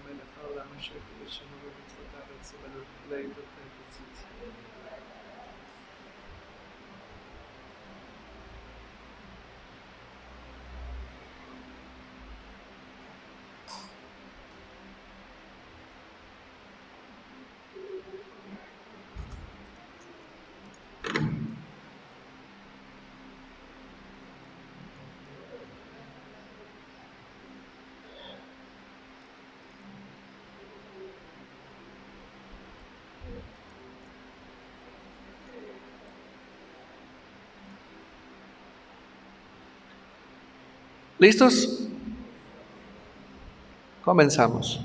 ¿Listos? Comenzamos.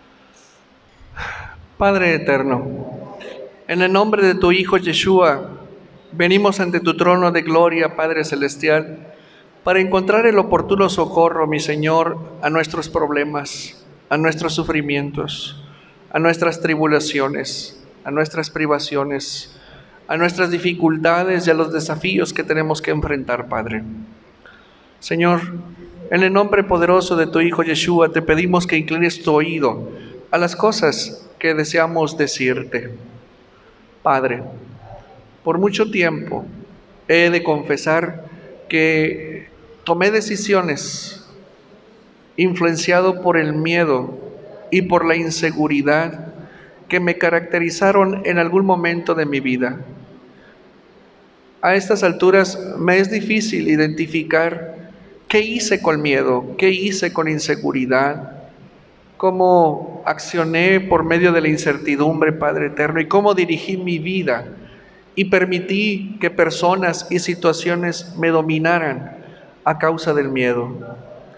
Padre eterno, en el nombre de tu Hijo Yeshua, venimos ante tu trono de gloria, Padre celestial, para encontrar el oportuno socorro, mi Señor, a nuestros problemas, a nuestros sufrimientos, a nuestras tribulaciones, a nuestras privaciones, a nuestras dificultades y a los desafíos que tenemos que enfrentar, Padre. Señor, en el nombre poderoso de tu Hijo Yeshua, te pedimos que inclines tu oído a las cosas que deseamos decirte. Padre, por mucho tiempo he de confesar que tomé decisiones influenciado por el miedo y por la inseguridad que me caracterizaron en algún momento de mi vida. A estas alturas me es difícil identificar qué hice con miedo, qué hice con inseguridad, cómo accioné por medio de la incertidumbre, Padre eterno, y cómo dirigí mi vida y permití que personas y situaciones me dominaran a causa del miedo.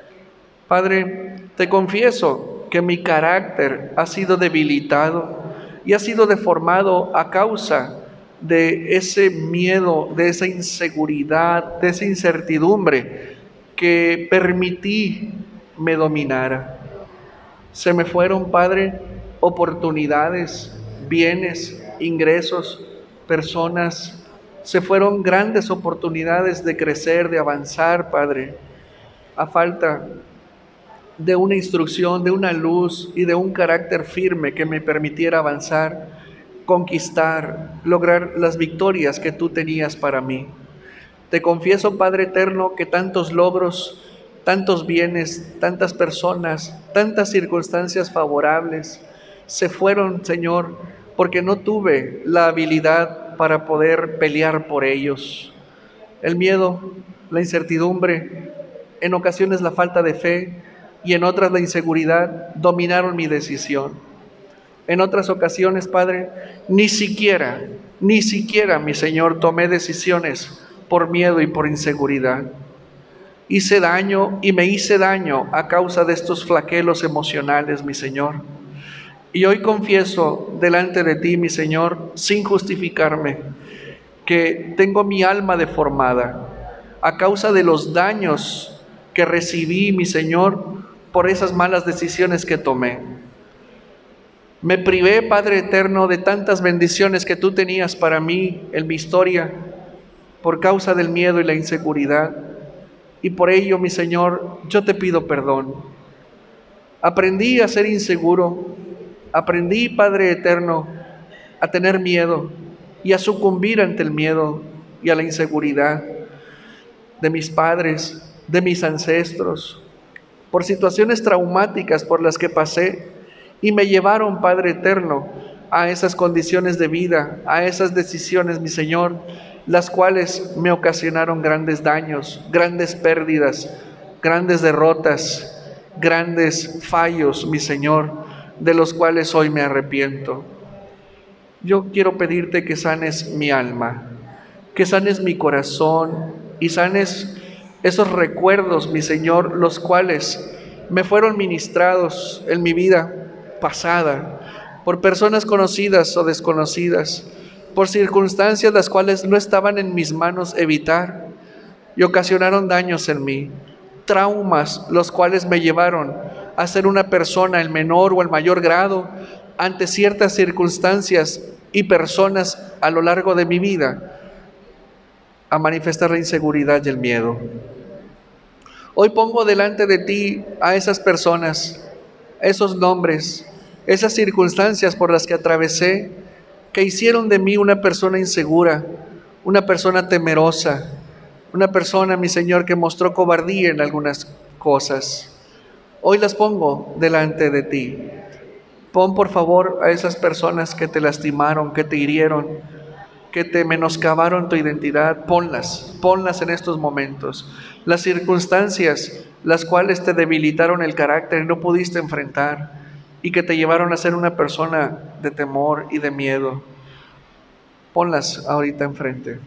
Padre, te confieso que mi carácter ha sido debilitado y ha sido deformado a causa de ese miedo, de esa inseguridad, de esa incertidumbre que permití me dominara. Se me fueron, Padre, oportunidades, bienes, ingresos, personas. Se fueron grandes oportunidades de crecer, de avanzar, Padre, a falta de una instrucción, de una luz y de un carácter firme que me permitiera avanzar, conquistar, lograr las victorias que tú tenías para mí. Te confieso, Padre eterno, que tantos logros, tantos bienes, tantas personas, tantas circunstancias favorables se fueron, Señor, porque no tuve la habilidad para poder pelear por ellos. El miedo, la incertidumbre, en ocasiones la falta de fe y en otras la inseguridad dominaron mi decisión. En otras ocasiones, Padre, ni siquiera, ni siquiera, mi Señor, tomé decisiones por miedo y por inseguridad. Hice daño y me hice daño a causa de estos flaquelos emocionales, mi Señor. Y hoy confieso delante de ti, mi Señor, sin justificarme, que tengo mi alma deformada a causa de los daños que recibí, mi Señor, por esas malas decisiones que tomé. Me privé, Padre eterno, de tantas bendiciones que tú tenías para mí en mi historia, por causa del miedo y la inseguridad. Y por ello, mi Señor, yo te pido perdón. Aprendí a ser inseguro, aprendí, Padre eterno, a tener miedo y a sucumbir ante el miedo y a la inseguridad de mis padres, de mis ancestros, por situaciones traumáticas por las que pasé y me llevaron, Padre eterno, a esas condiciones de vida, a esas decisiones, mi Señor, las cuales me ocasionaron grandes daños, grandes pérdidas, grandes derrotas, grandes fallos, mi Señor, de los cuales hoy me arrepiento. Yo quiero pedirte que sanes mi alma, que sanes mi corazón y sanes esos recuerdos, mi Señor, los cuales me fueron ministrados en mi vida pasada, por personas conocidas o desconocidas, por circunstancias las cuales no estaban en mis manos evitar y ocasionaron daños en mí, traumas los cuales me llevaron a ser una persona en menor o en mayor grado ante ciertas circunstancias y personas a lo largo de mi vida, a manifestar la inseguridad y el miedo. Hoy pongo delante de ti a esas personas esos nombres, esas circunstancias por las que atravesé, que hicieron de mí una persona insegura, una persona temerosa, una persona, mi Señor, que mostró cobardía en algunas cosas. Hoy las pongo delante de ti. Pon por favor a esas personas que te lastimaron, que te hirieron, que te menoscabaron tu identidad, ponlas, ponlas en estos momentos. Las circunstancias, las cuales te debilitaron el carácter y no pudiste enfrentar, y que te llevaron a ser una persona de temor y de miedo, ponlas ahorita enfrente.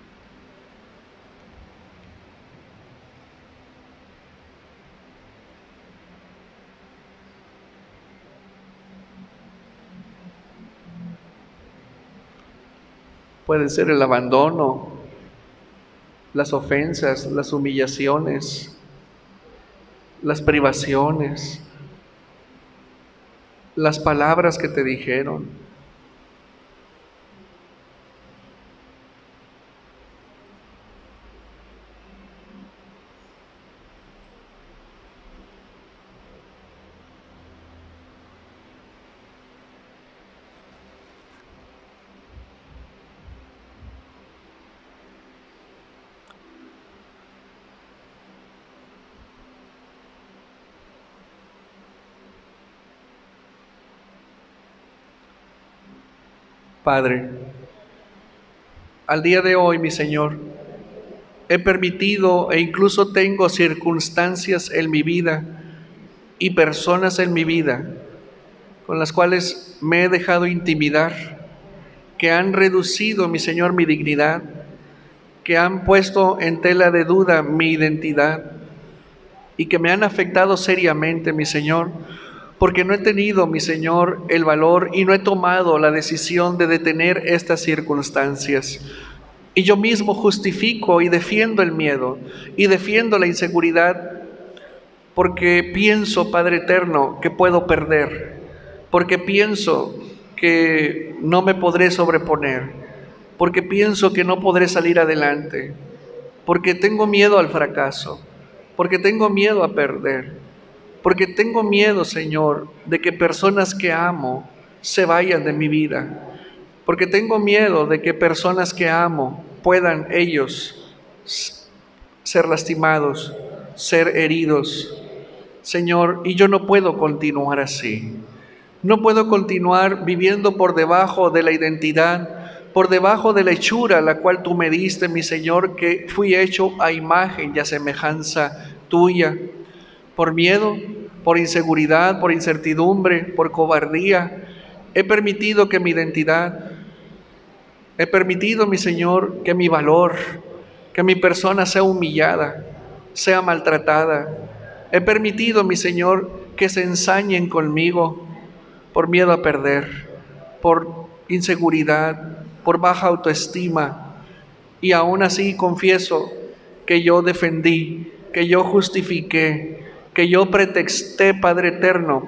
Puede ser el abandono, las ofensas, las humillaciones, las privaciones, las palabras que te dijeron. Padre, al día de hoy, mi Señor, he permitido e incluso tengo circunstancias en mi vida y personas en mi vida con las cuales me he dejado intimidar, que han reducido, mi Señor, mi dignidad, que han puesto en tela de duda mi identidad y que me han afectado seriamente, mi Señor, porque no he tenido, mi Señor, el valor y no he tomado la decisión de detener estas circunstancias. Y yo mismo justifico y defiendo el miedo y defiendo la inseguridad porque pienso, Padre eterno, que puedo perder, porque pienso que no me podré sobreponer, porque pienso que no podré salir adelante, porque tengo miedo al fracaso, porque tengo miedo a perder, porque tengo miedo, Señor, de que personas que amo se vayan de mi vida, porque tengo miedo de que personas que amo puedan ellos ser lastimados, ser heridos. Señor, y yo no puedo continuar así. No puedo continuar viviendo por debajo de la identidad, por debajo de la hechura la cual tú me diste, mi Señor, que fui hecho a imagen y a semejanza tuya. Por miedo, por inseguridad, por incertidumbre, por cobardía, he permitido que mi identidad, he permitido, mi Señor, que mi valor, que mi persona sea humillada, sea maltratada. He permitido, mi Señor, que se ensañen conmigo por miedo a perder, por inseguridad, por baja autoestima. Y aún así confieso que yo defendí, que yo justifiqué, que yo pretexté, Padre eterno,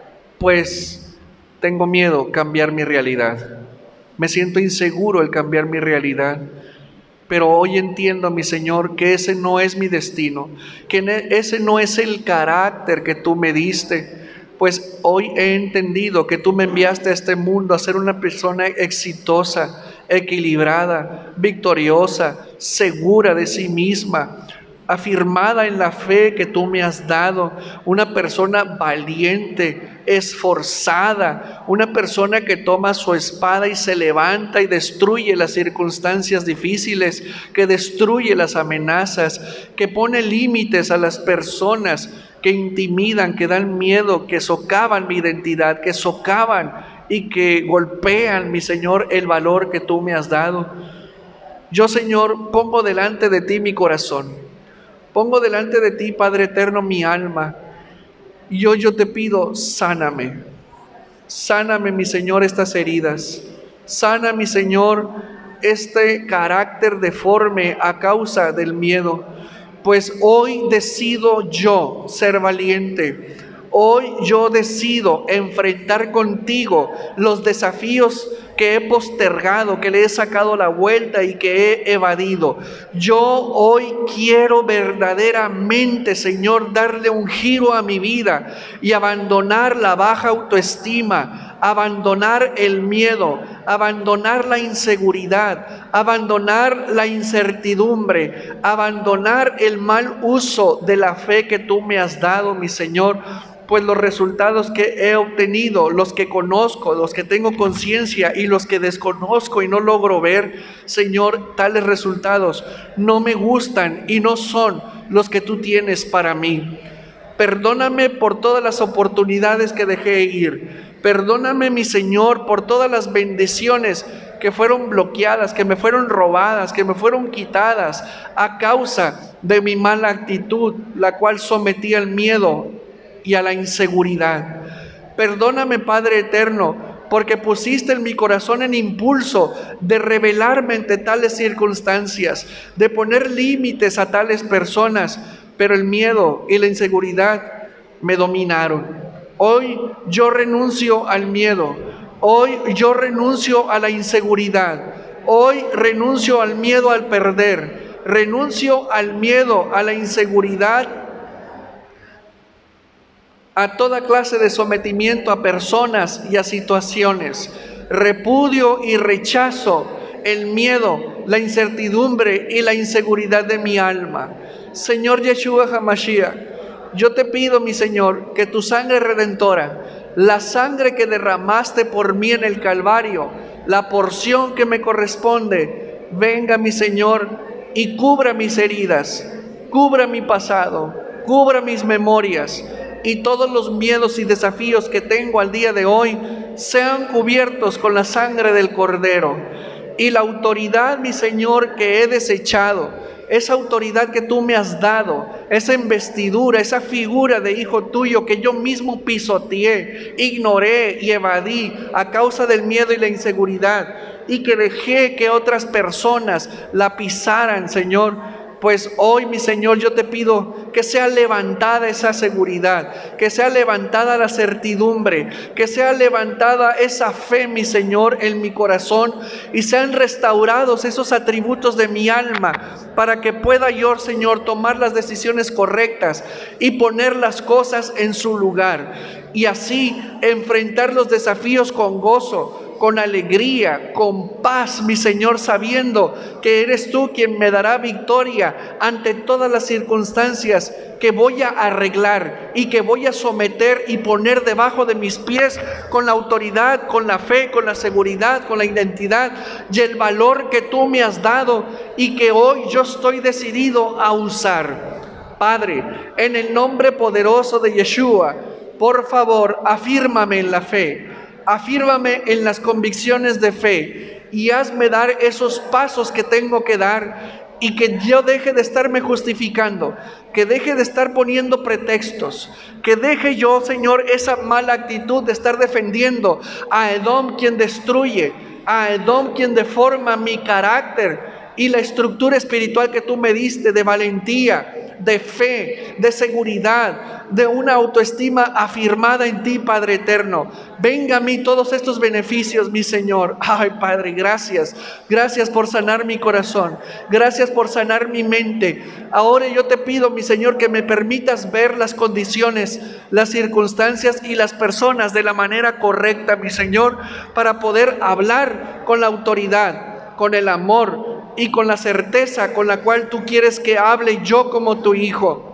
pues tengo miedo cambiar mi realidad. Me siento inseguro el cambiar mi realidad. Pero hoy entiendo, mi Señor, que ese no es mi destino, que ese no es el carácter que tú me diste, pues hoy he entendido que tú me enviaste a este mundo a ser una persona exitosa, equilibrada, victoriosa, segura de sí misma, afirmada en la fe que tú me has dado, una persona valiente, esforzada, una persona que toma su espada y se levanta y destruye las circunstancias difíciles, que destruye las amenazas, que pone límites a las personas que intimidan, que dan miedo, que socavan mi identidad, que socavan y que golpean, mi Señor, el valor que tú me has dado. Yo, Señor, pongo delante de ti mi corazón. Pongo delante de ti, Padre eterno, mi alma. Y hoy yo te pido, sáname. Sáname, mi Señor, estas heridas. Sana, mi Señor, este carácter deforme a causa del miedo. Pues hoy decido yo ser valiente. Hoy yo decido enfrentar contigo los desafíos que he postergado, que le he sacado la vuelta y que he evadido. Yo hoy quiero verdaderamente, Señor, darle un giro a mi vida y abandonar la baja autoestima, abandonar el miedo, abandonar la inseguridad, abandonar la incertidumbre, abandonar el mal uso de la fe que tú me has dado, mi Señor. Pues los resultados que he obtenido, los que conozco, los que tengo conciencia y los que desconozco y no logro ver, Señor, tales resultados no me gustan y no son los que tú tienes para mí. Perdóname por todas las oportunidades que dejé ir. Perdóname, mi Señor, por todas las bendiciones que fueron bloqueadas, que me fueron robadas, que me fueron quitadas a causa de mi mala actitud, la cual sometí al miedo y a la inseguridad. Perdóname, Padre eterno, porque pusiste en mi corazón el impulso de rebelarme ante tales circunstancias, de poner límites a tales personas, pero el miedo y la inseguridad me dominaron. Hoy yo renuncio al miedo, hoy yo renuncio a la inseguridad, hoy renuncio al miedo al perder, renuncio al miedo, a la inseguridad, a toda clase de sometimiento a personas y a situaciones. Repudio y rechazo el miedo, la incertidumbre y la inseguridad de mi alma. Señor Yeshua HaMashiach, yo te pido, mi Señor, que tu sangre redentora, la sangre que derramaste por mí en el Calvario, la porción que me corresponde, venga, mi Señor, y cubra mis heridas, cubra mi pasado, cubra mis memorias, y todos los miedos y desafíos que tengo al día de hoy sean cubiertos con la sangre del Cordero. Y la autoridad, mi Señor, que he desechado, esa autoridad que tú me has dado, esa investidura, esa figura de hijo tuyo que yo mismo pisoteé, ignoré y evadí a causa del miedo y la inseguridad, y que dejé que otras personas la pisaran, Señor. Pues hoy, mi Señor, yo te pido que sea levantada esa seguridad, que sea levantada la certidumbre, que sea levantada esa fe, mi Señor, en mi corazón, y sean restaurados esos atributos de mi alma, para que pueda yo, Señor, tomar las decisiones correctas y poner las cosas en su lugar, y así enfrentar los desafíos con gozo, con alegría, con paz, mi Señor, sabiendo que eres tú quien me dará victoria ante todas las circunstancias que voy a arreglar y que voy a someter y poner debajo de mis pies con la autoridad, con la fe, con la seguridad, con la identidad y el valor que tú me has dado y que hoy yo estoy decidido a usar. Padre, en el nombre poderoso de Yeshua, por favor, afírmame en la fe. Afírmame en las convicciones de fe y hazme dar esos pasos que tengo que dar y que yo deje de estarme justificando, que deje de estar poniendo pretextos, que deje yo, Señor, esa mala actitud de estar defendiendo a Edom quien destruye, a Edom quien deforma mi carácter y la estructura espiritual que tú me diste de valentía, de fe, de seguridad, de una autoestima afirmada en ti, Padre eterno. Venga a mí todos estos beneficios, mi Señor. Ay, Padre, gracias. Gracias por sanar mi corazón. Gracias por sanar mi mente. Ahora yo te pido, mi Señor, que me permitas ver las condiciones, las circunstancias y las personas de la manera correcta, mi Señor, para poder hablar con la autoridad, con el amor y con la certeza con la cual tú quieres que hable yo como tu hijo.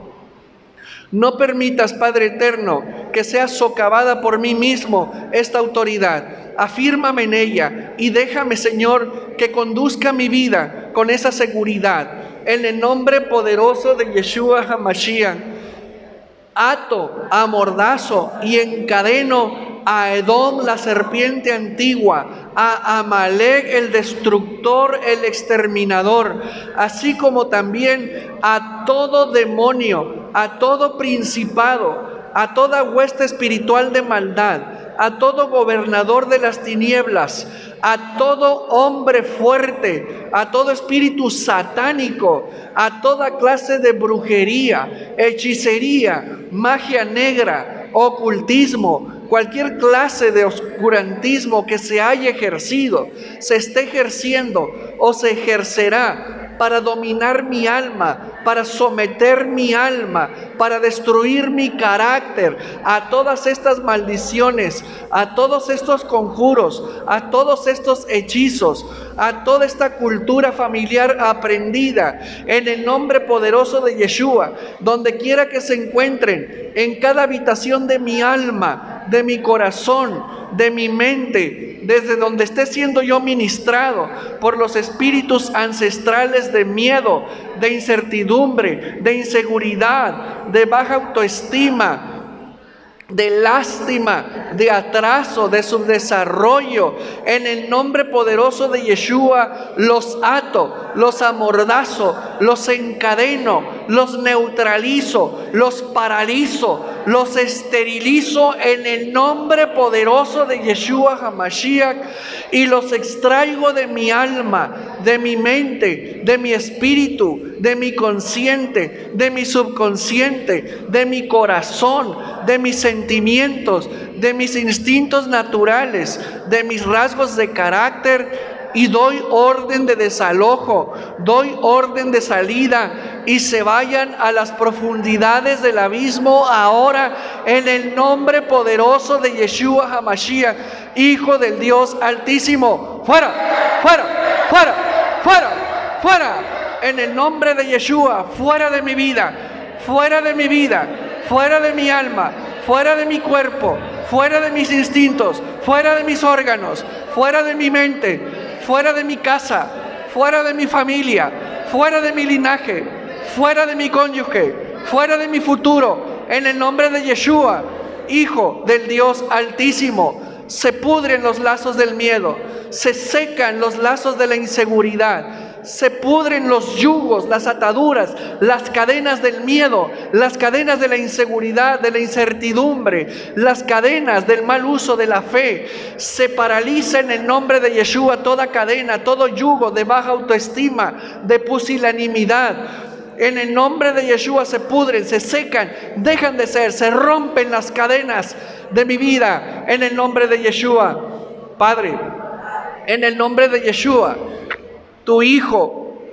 No permitas, Padre eterno, que sea socavada por mí mismo esta autoridad. Afírmame en ella y déjame, Señor, que conduzca mi vida con esa seguridad. En el nombre poderoso de Yeshua HaMashiach, ato, amordazo y encadeno a Edom, la serpiente antigua, a Amalek, el destructor, el exterminador, así como también a todo demonio, a todo principado, a toda hueste espiritual de maldad, a todo gobernador de las tinieblas, a todo hombre fuerte, a todo espíritu satánico, a toda clase de brujería, hechicería, magia negra, ocultismo, cualquier clase de oscurantismo que se haya ejercido, se esté ejerciendo o se ejercerá para dominar mi alma, para someter mi alma, para destruir mi carácter, a todas estas maldiciones, a todos estos conjuros, a todos estos hechizos, a toda esta cultura familiar aprendida, en el nombre poderoso de Yeshua, donde quiera que se encuentren, en cada habitación de mi alma, de mi corazón, de mi mente, desde donde esté siendo yo ministrado por los espíritus ancestrales de miedo, de incertidumbre, de inseguridad, de baja autoestima, de lástima, de atraso, de subdesarrollo. En el nombre poderoso de Yeshua, los ato, los amordazo, los encadeno, los neutralizo, los paralizo, los esterilizo en el nombre poderoso de Yeshua HaMashiach, y los extraigo de mi alma, de mi mente, de mi espíritu, de mi consciente, de mi subconsciente, de mi corazón, de mis sentimientos, de mis instintos naturales, de mis rasgos de carácter, y doy orden de desalojo, doy orden de salida, y se vayan a las profundidades del abismo ahora, en el nombre poderoso de Yeshua HaMashiach, Hijo del Dios Altísimo. ¡Fuera! ¡Fuera! ¡Fuera! ¡Fuera! ¡Fuera! En el nombre de Yeshua, fuera de mi vida, fuera de mi vida, fuera de mi alma, fuera de mi cuerpo, fuera de mis instintos, fuera de mis órganos, fuera de mi mente, fuera de mi casa, fuera de mi familia, fuera de mi linaje, fuera de mi cónyuge, fuera de mi futuro, en el nombre de Yeshua, Hijo del Dios Altísimo. Se pudren los lazos del miedo, se secan los lazos de la inseguridad, se pudren los yugos, las ataduras, las cadenas del miedo, las cadenas de la inseguridad, de la incertidumbre, las cadenas del mal uso de la fe. Se paraliza en el nombre de Yeshua toda cadena, todo yugo de baja autoestima, de pusilanimidad. En el nombre de Yeshua se pudren, se secan, dejan de ser, se rompen las cadenas de mi vida. En el nombre de Yeshua, Padre, en el nombre de Yeshua, tu Hijo,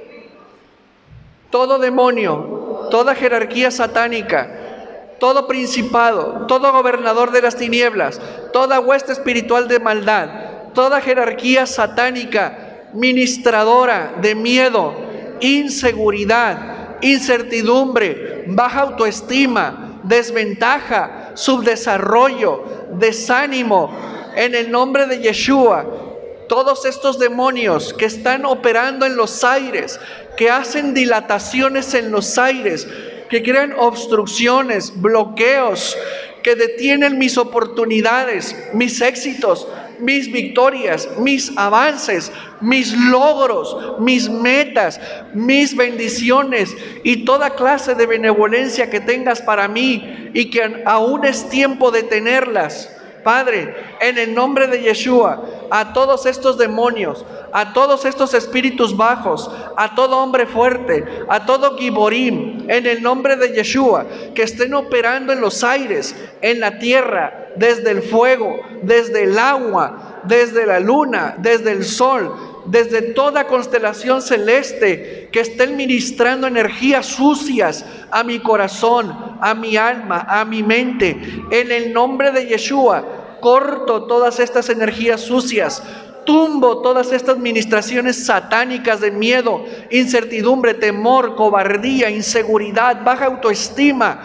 todo demonio, toda jerarquía satánica, todo principado, todo gobernador de las tinieblas, toda hueste espiritual de maldad, toda jerarquía satánica, ministradora de miedo, inseguridad, incertidumbre, baja autoestima, desventaja, subdesarrollo, desánimo, en el nombre de Yeshua, todos estos demonios que están operando en los aires, que hacen dilataciones en los aires, que crean obstrucciones, bloqueos, que detienen mis oportunidades, mis éxitos, mis victorias, mis avances, mis logros, mis metas, mis bendiciones y toda clase de benevolencia que tengas para mí y que aún es tiempo de tenerlas. Padre, en el nombre de Yeshua, a todos estos demonios, a todos estos espíritus bajos, a todo hombre fuerte, a todo giborim, en el nombre de Yeshua, que estén operando en los aires, en la tierra, desde el fuego, desde el agua, desde la luna, desde el sol, desde toda constelación celeste, que estén ministrando energías sucias a mi corazón, a mi alma, a mi mente. En el nombre de Yeshua, corto todas estas energías sucias, tumbo todas estas ministraciones satánicas de miedo, incertidumbre, temor, cobardía, inseguridad, baja autoestima.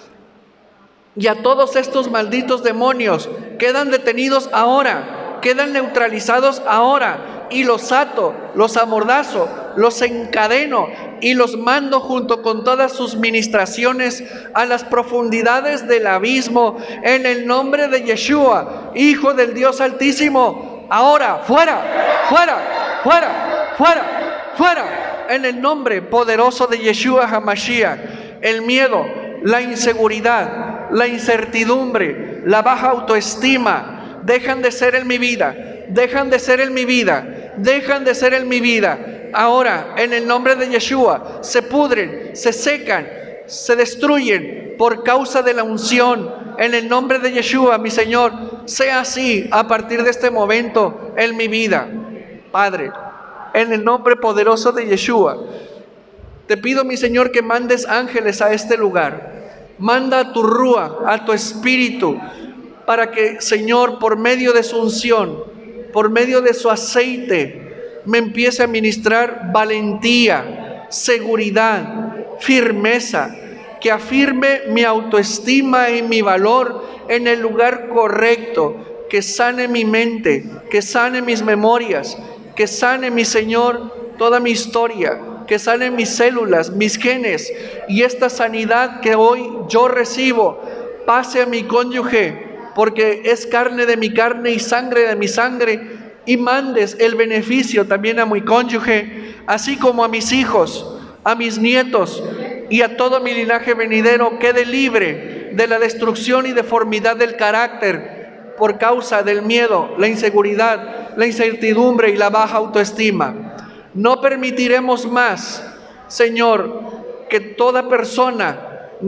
Y a todos estos malditos demonios quedan detenidos ahora, quedan neutralizados ahora, y los ato, los amordazo, los encadeno y los mando junto con todas sus ministraciones a las profundidades del abismo, en el nombre de Yeshua, Hijo del Dios Altísimo. Ahora, fuera, fuera, fuera, fuera, fuera, en el nombre poderoso de Yeshua HaMashiach. El miedo, la inseguridad, la incertidumbre, la baja autoestima, dejan de ser en mi vida, dejan de ser en mi vida, dejan de ser en mi vida. Ahora, en el nombre de Yeshua, se pudren, se secan, se destruyen por causa de la unción En el nombre de Yeshua, mi Señor, sea así a partir de este momento en mi vida. Padre, en el nombre poderoso de Yeshua, te pido, mi Señor, que mandes ángeles a este lugar. Manda a tu Rúa, a tu Espíritu, para que, Señor, por medio de su unción, por medio de su aceite, me empiece a ministrar valentía, seguridad, firmeza, que afirme mi autoestima y mi valor en el lugar correcto, que sane mi mente, que sane mis memorias, que sane, mi Señor, toda mi historia, que sane mis células, mis genes, y esta sanidad que hoy yo recibo pase a mi cónyuge, porque es carne de mi carne y sangre de mi sangre, y mandes el beneficio también a mi cónyuge, así como a mis hijos, a mis nietos y a todo mi linaje venidero, quede libre de la destrucción y deformidad del carácter por causa del miedo, la inseguridad, la incertidumbre y la baja autoestima. No permitiremos más, Señor, que toda persona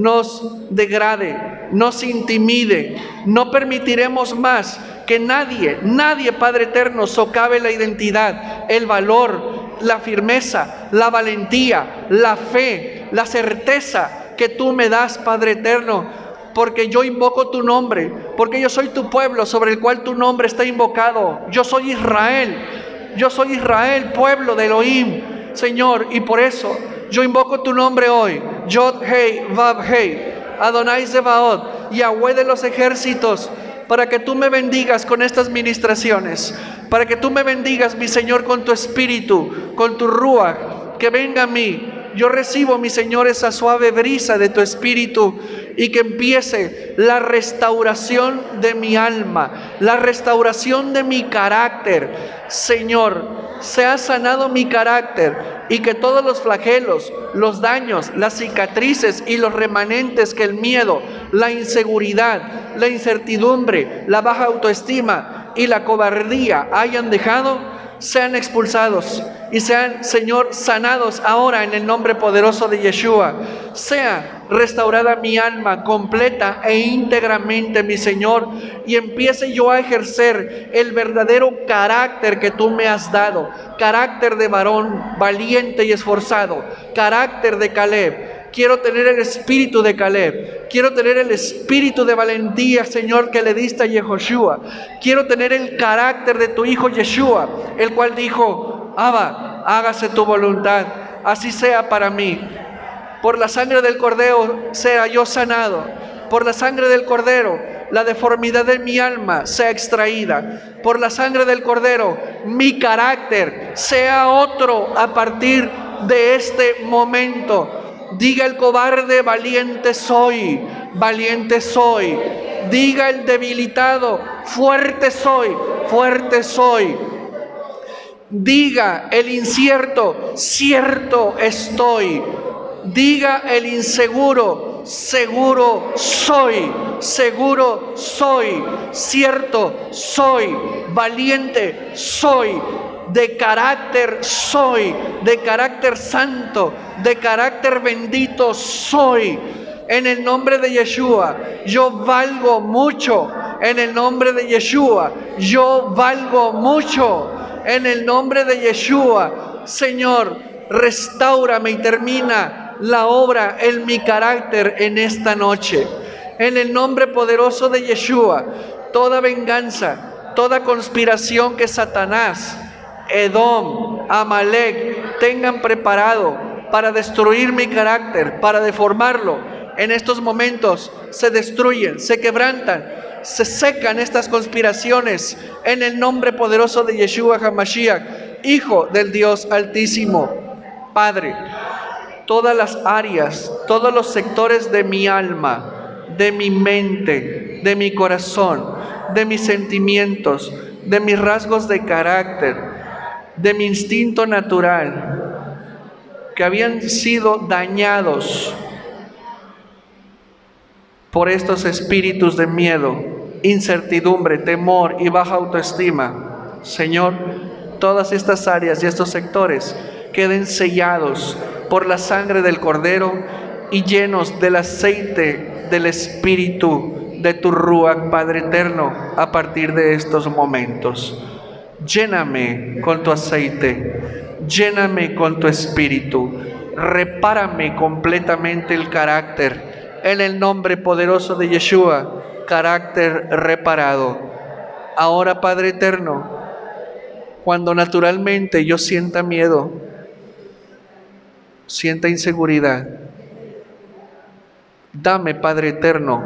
nos degrade, nos intimide. No permitiremos más que nadie, nadie, Padre eterno, socave la identidad, el valor, la firmeza, la valentía, la fe, la certeza que tú me das, Padre eterno, porque yo invoco tu nombre, porque yo soy tu pueblo sobre el cual tu nombre está invocado. Yo soy Israel, yo soy Israel, pueblo de Elohim, Señor, y por eso yo invoco tu nombre hoy, Yod Hei Vav Hei, Adonai Zebaot, Yahweh de los ejércitos, para que tú me bendigas con estas ministraciones, para que tú me bendigas, mi Señor, con tu espíritu, con tu Ruach, que venga a mí. Yo recibo, mi Señor, esa suave brisa de tu espíritu, y que empiece la restauración de mi alma, la restauración de mi carácter. Señor, se ha sanado mi carácter, y que todos los flagelos, los daños, las cicatrices y los remanentes que el miedo, la inseguridad, la incertidumbre, la baja autoestima y la cobardía hayan dejado, sean expulsados y sean, Señor, sanados ahora en el nombre poderoso de Yeshua. Sea restaurada mi alma completa e íntegramente, mi Señor, y empiece yo a ejercer el verdadero carácter que tú me has dado, carácter de varón valiente y esforzado, carácter de Caleb. Quiero tener el espíritu de Caleb. Quiero tener el espíritu de valentía, Señor, que le diste a Yehoshua. Quiero tener el carácter de tu hijo Yeshua, el cual dijo: Abba, hágase tu voluntad, así sea para mí. Por la sangre del Cordero sea yo sanado. Por la sangre del Cordero la deformidad de mi alma sea extraída. Por la sangre del Cordero mi carácter sea otro a partir de este momento. Diga el cobarde: valiente soy, valiente soy. Diga el debilitado: fuerte soy, fuerte soy. Diga el incierto: cierto estoy. Diga el inseguro: seguro soy, seguro soy, cierto soy, valiente soy. De carácter soy, de carácter santo, de carácter bendito soy. En el nombre de Yeshua, yo valgo mucho. En el nombre de Yeshua, yo valgo mucho. En el nombre de Yeshua, Señor, restáurame y termina la obra en mi carácter en esta noche. En el nombre poderoso de Yeshua, toda venganza, toda conspiración que Satanás, Edom, Amalek tengan preparado para destruir mi carácter, para deformarlo, en estos momentos se destruyen, se quebrantan, se secan estas conspiraciones en el nombre poderoso de Yeshua HaMashiach, Hijo del Dios Altísimo. Padre, todas las áreas, todos los sectores de mi alma, de mi mente, de mi corazón, de mis sentimientos, de mis rasgos de carácter, de mi instinto natural, que habían sido dañados por estos espíritus de miedo, incertidumbre, temor y baja autoestima. Señor, todas estas áreas y estos sectores queden sellados por la sangre del Cordero y llenos del aceite del Espíritu de tu Ruach, Padre eterno, a partir de estos momentos. Lléname con tu aceite, lléname con tu espíritu, repárame completamente el carácter, en el nombre poderoso de Yeshua, carácter reparado. Ahora, Padre eterno, cuando naturalmente yo sienta miedo, sienta inseguridad, dame, Padre eterno,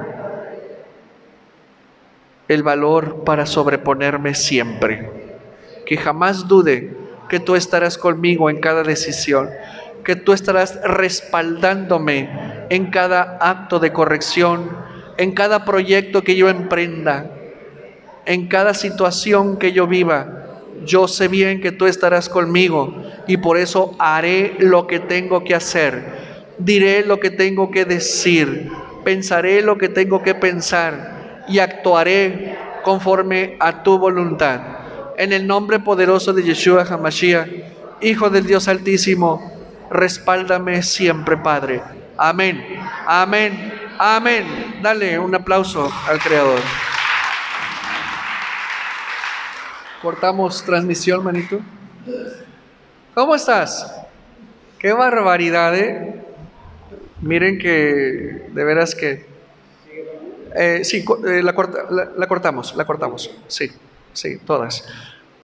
el valor para sobreponerme siempre. Que jamás dude que tú estarás conmigo en cada decisión, que tú estarás respaldándome en cada acto de corrección, en cada proyecto que yo emprenda, en cada situación que yo viva. Yo sé bien que tú estarás conmigo y por eso haré lo que tengo que hacer, diré lo que tengo que decir, pensaré lo que tengo que pensar y actuaré conforme a tu voluntad. En el nombre poderoso de Yeshua HaMashiach, Hijo del Dios Altísimo, respáldame siempre, Padre. Amén, amén, amén. Dale un aplauso al Creador. Cortamos transmisión, manito. ¿Cómo estás? Qué barbaridad, ¿eh? Miren que, de veras que... Eh, sí, eh, la, corta, la, la cortamos, la cortamos. Sí, sí, todas.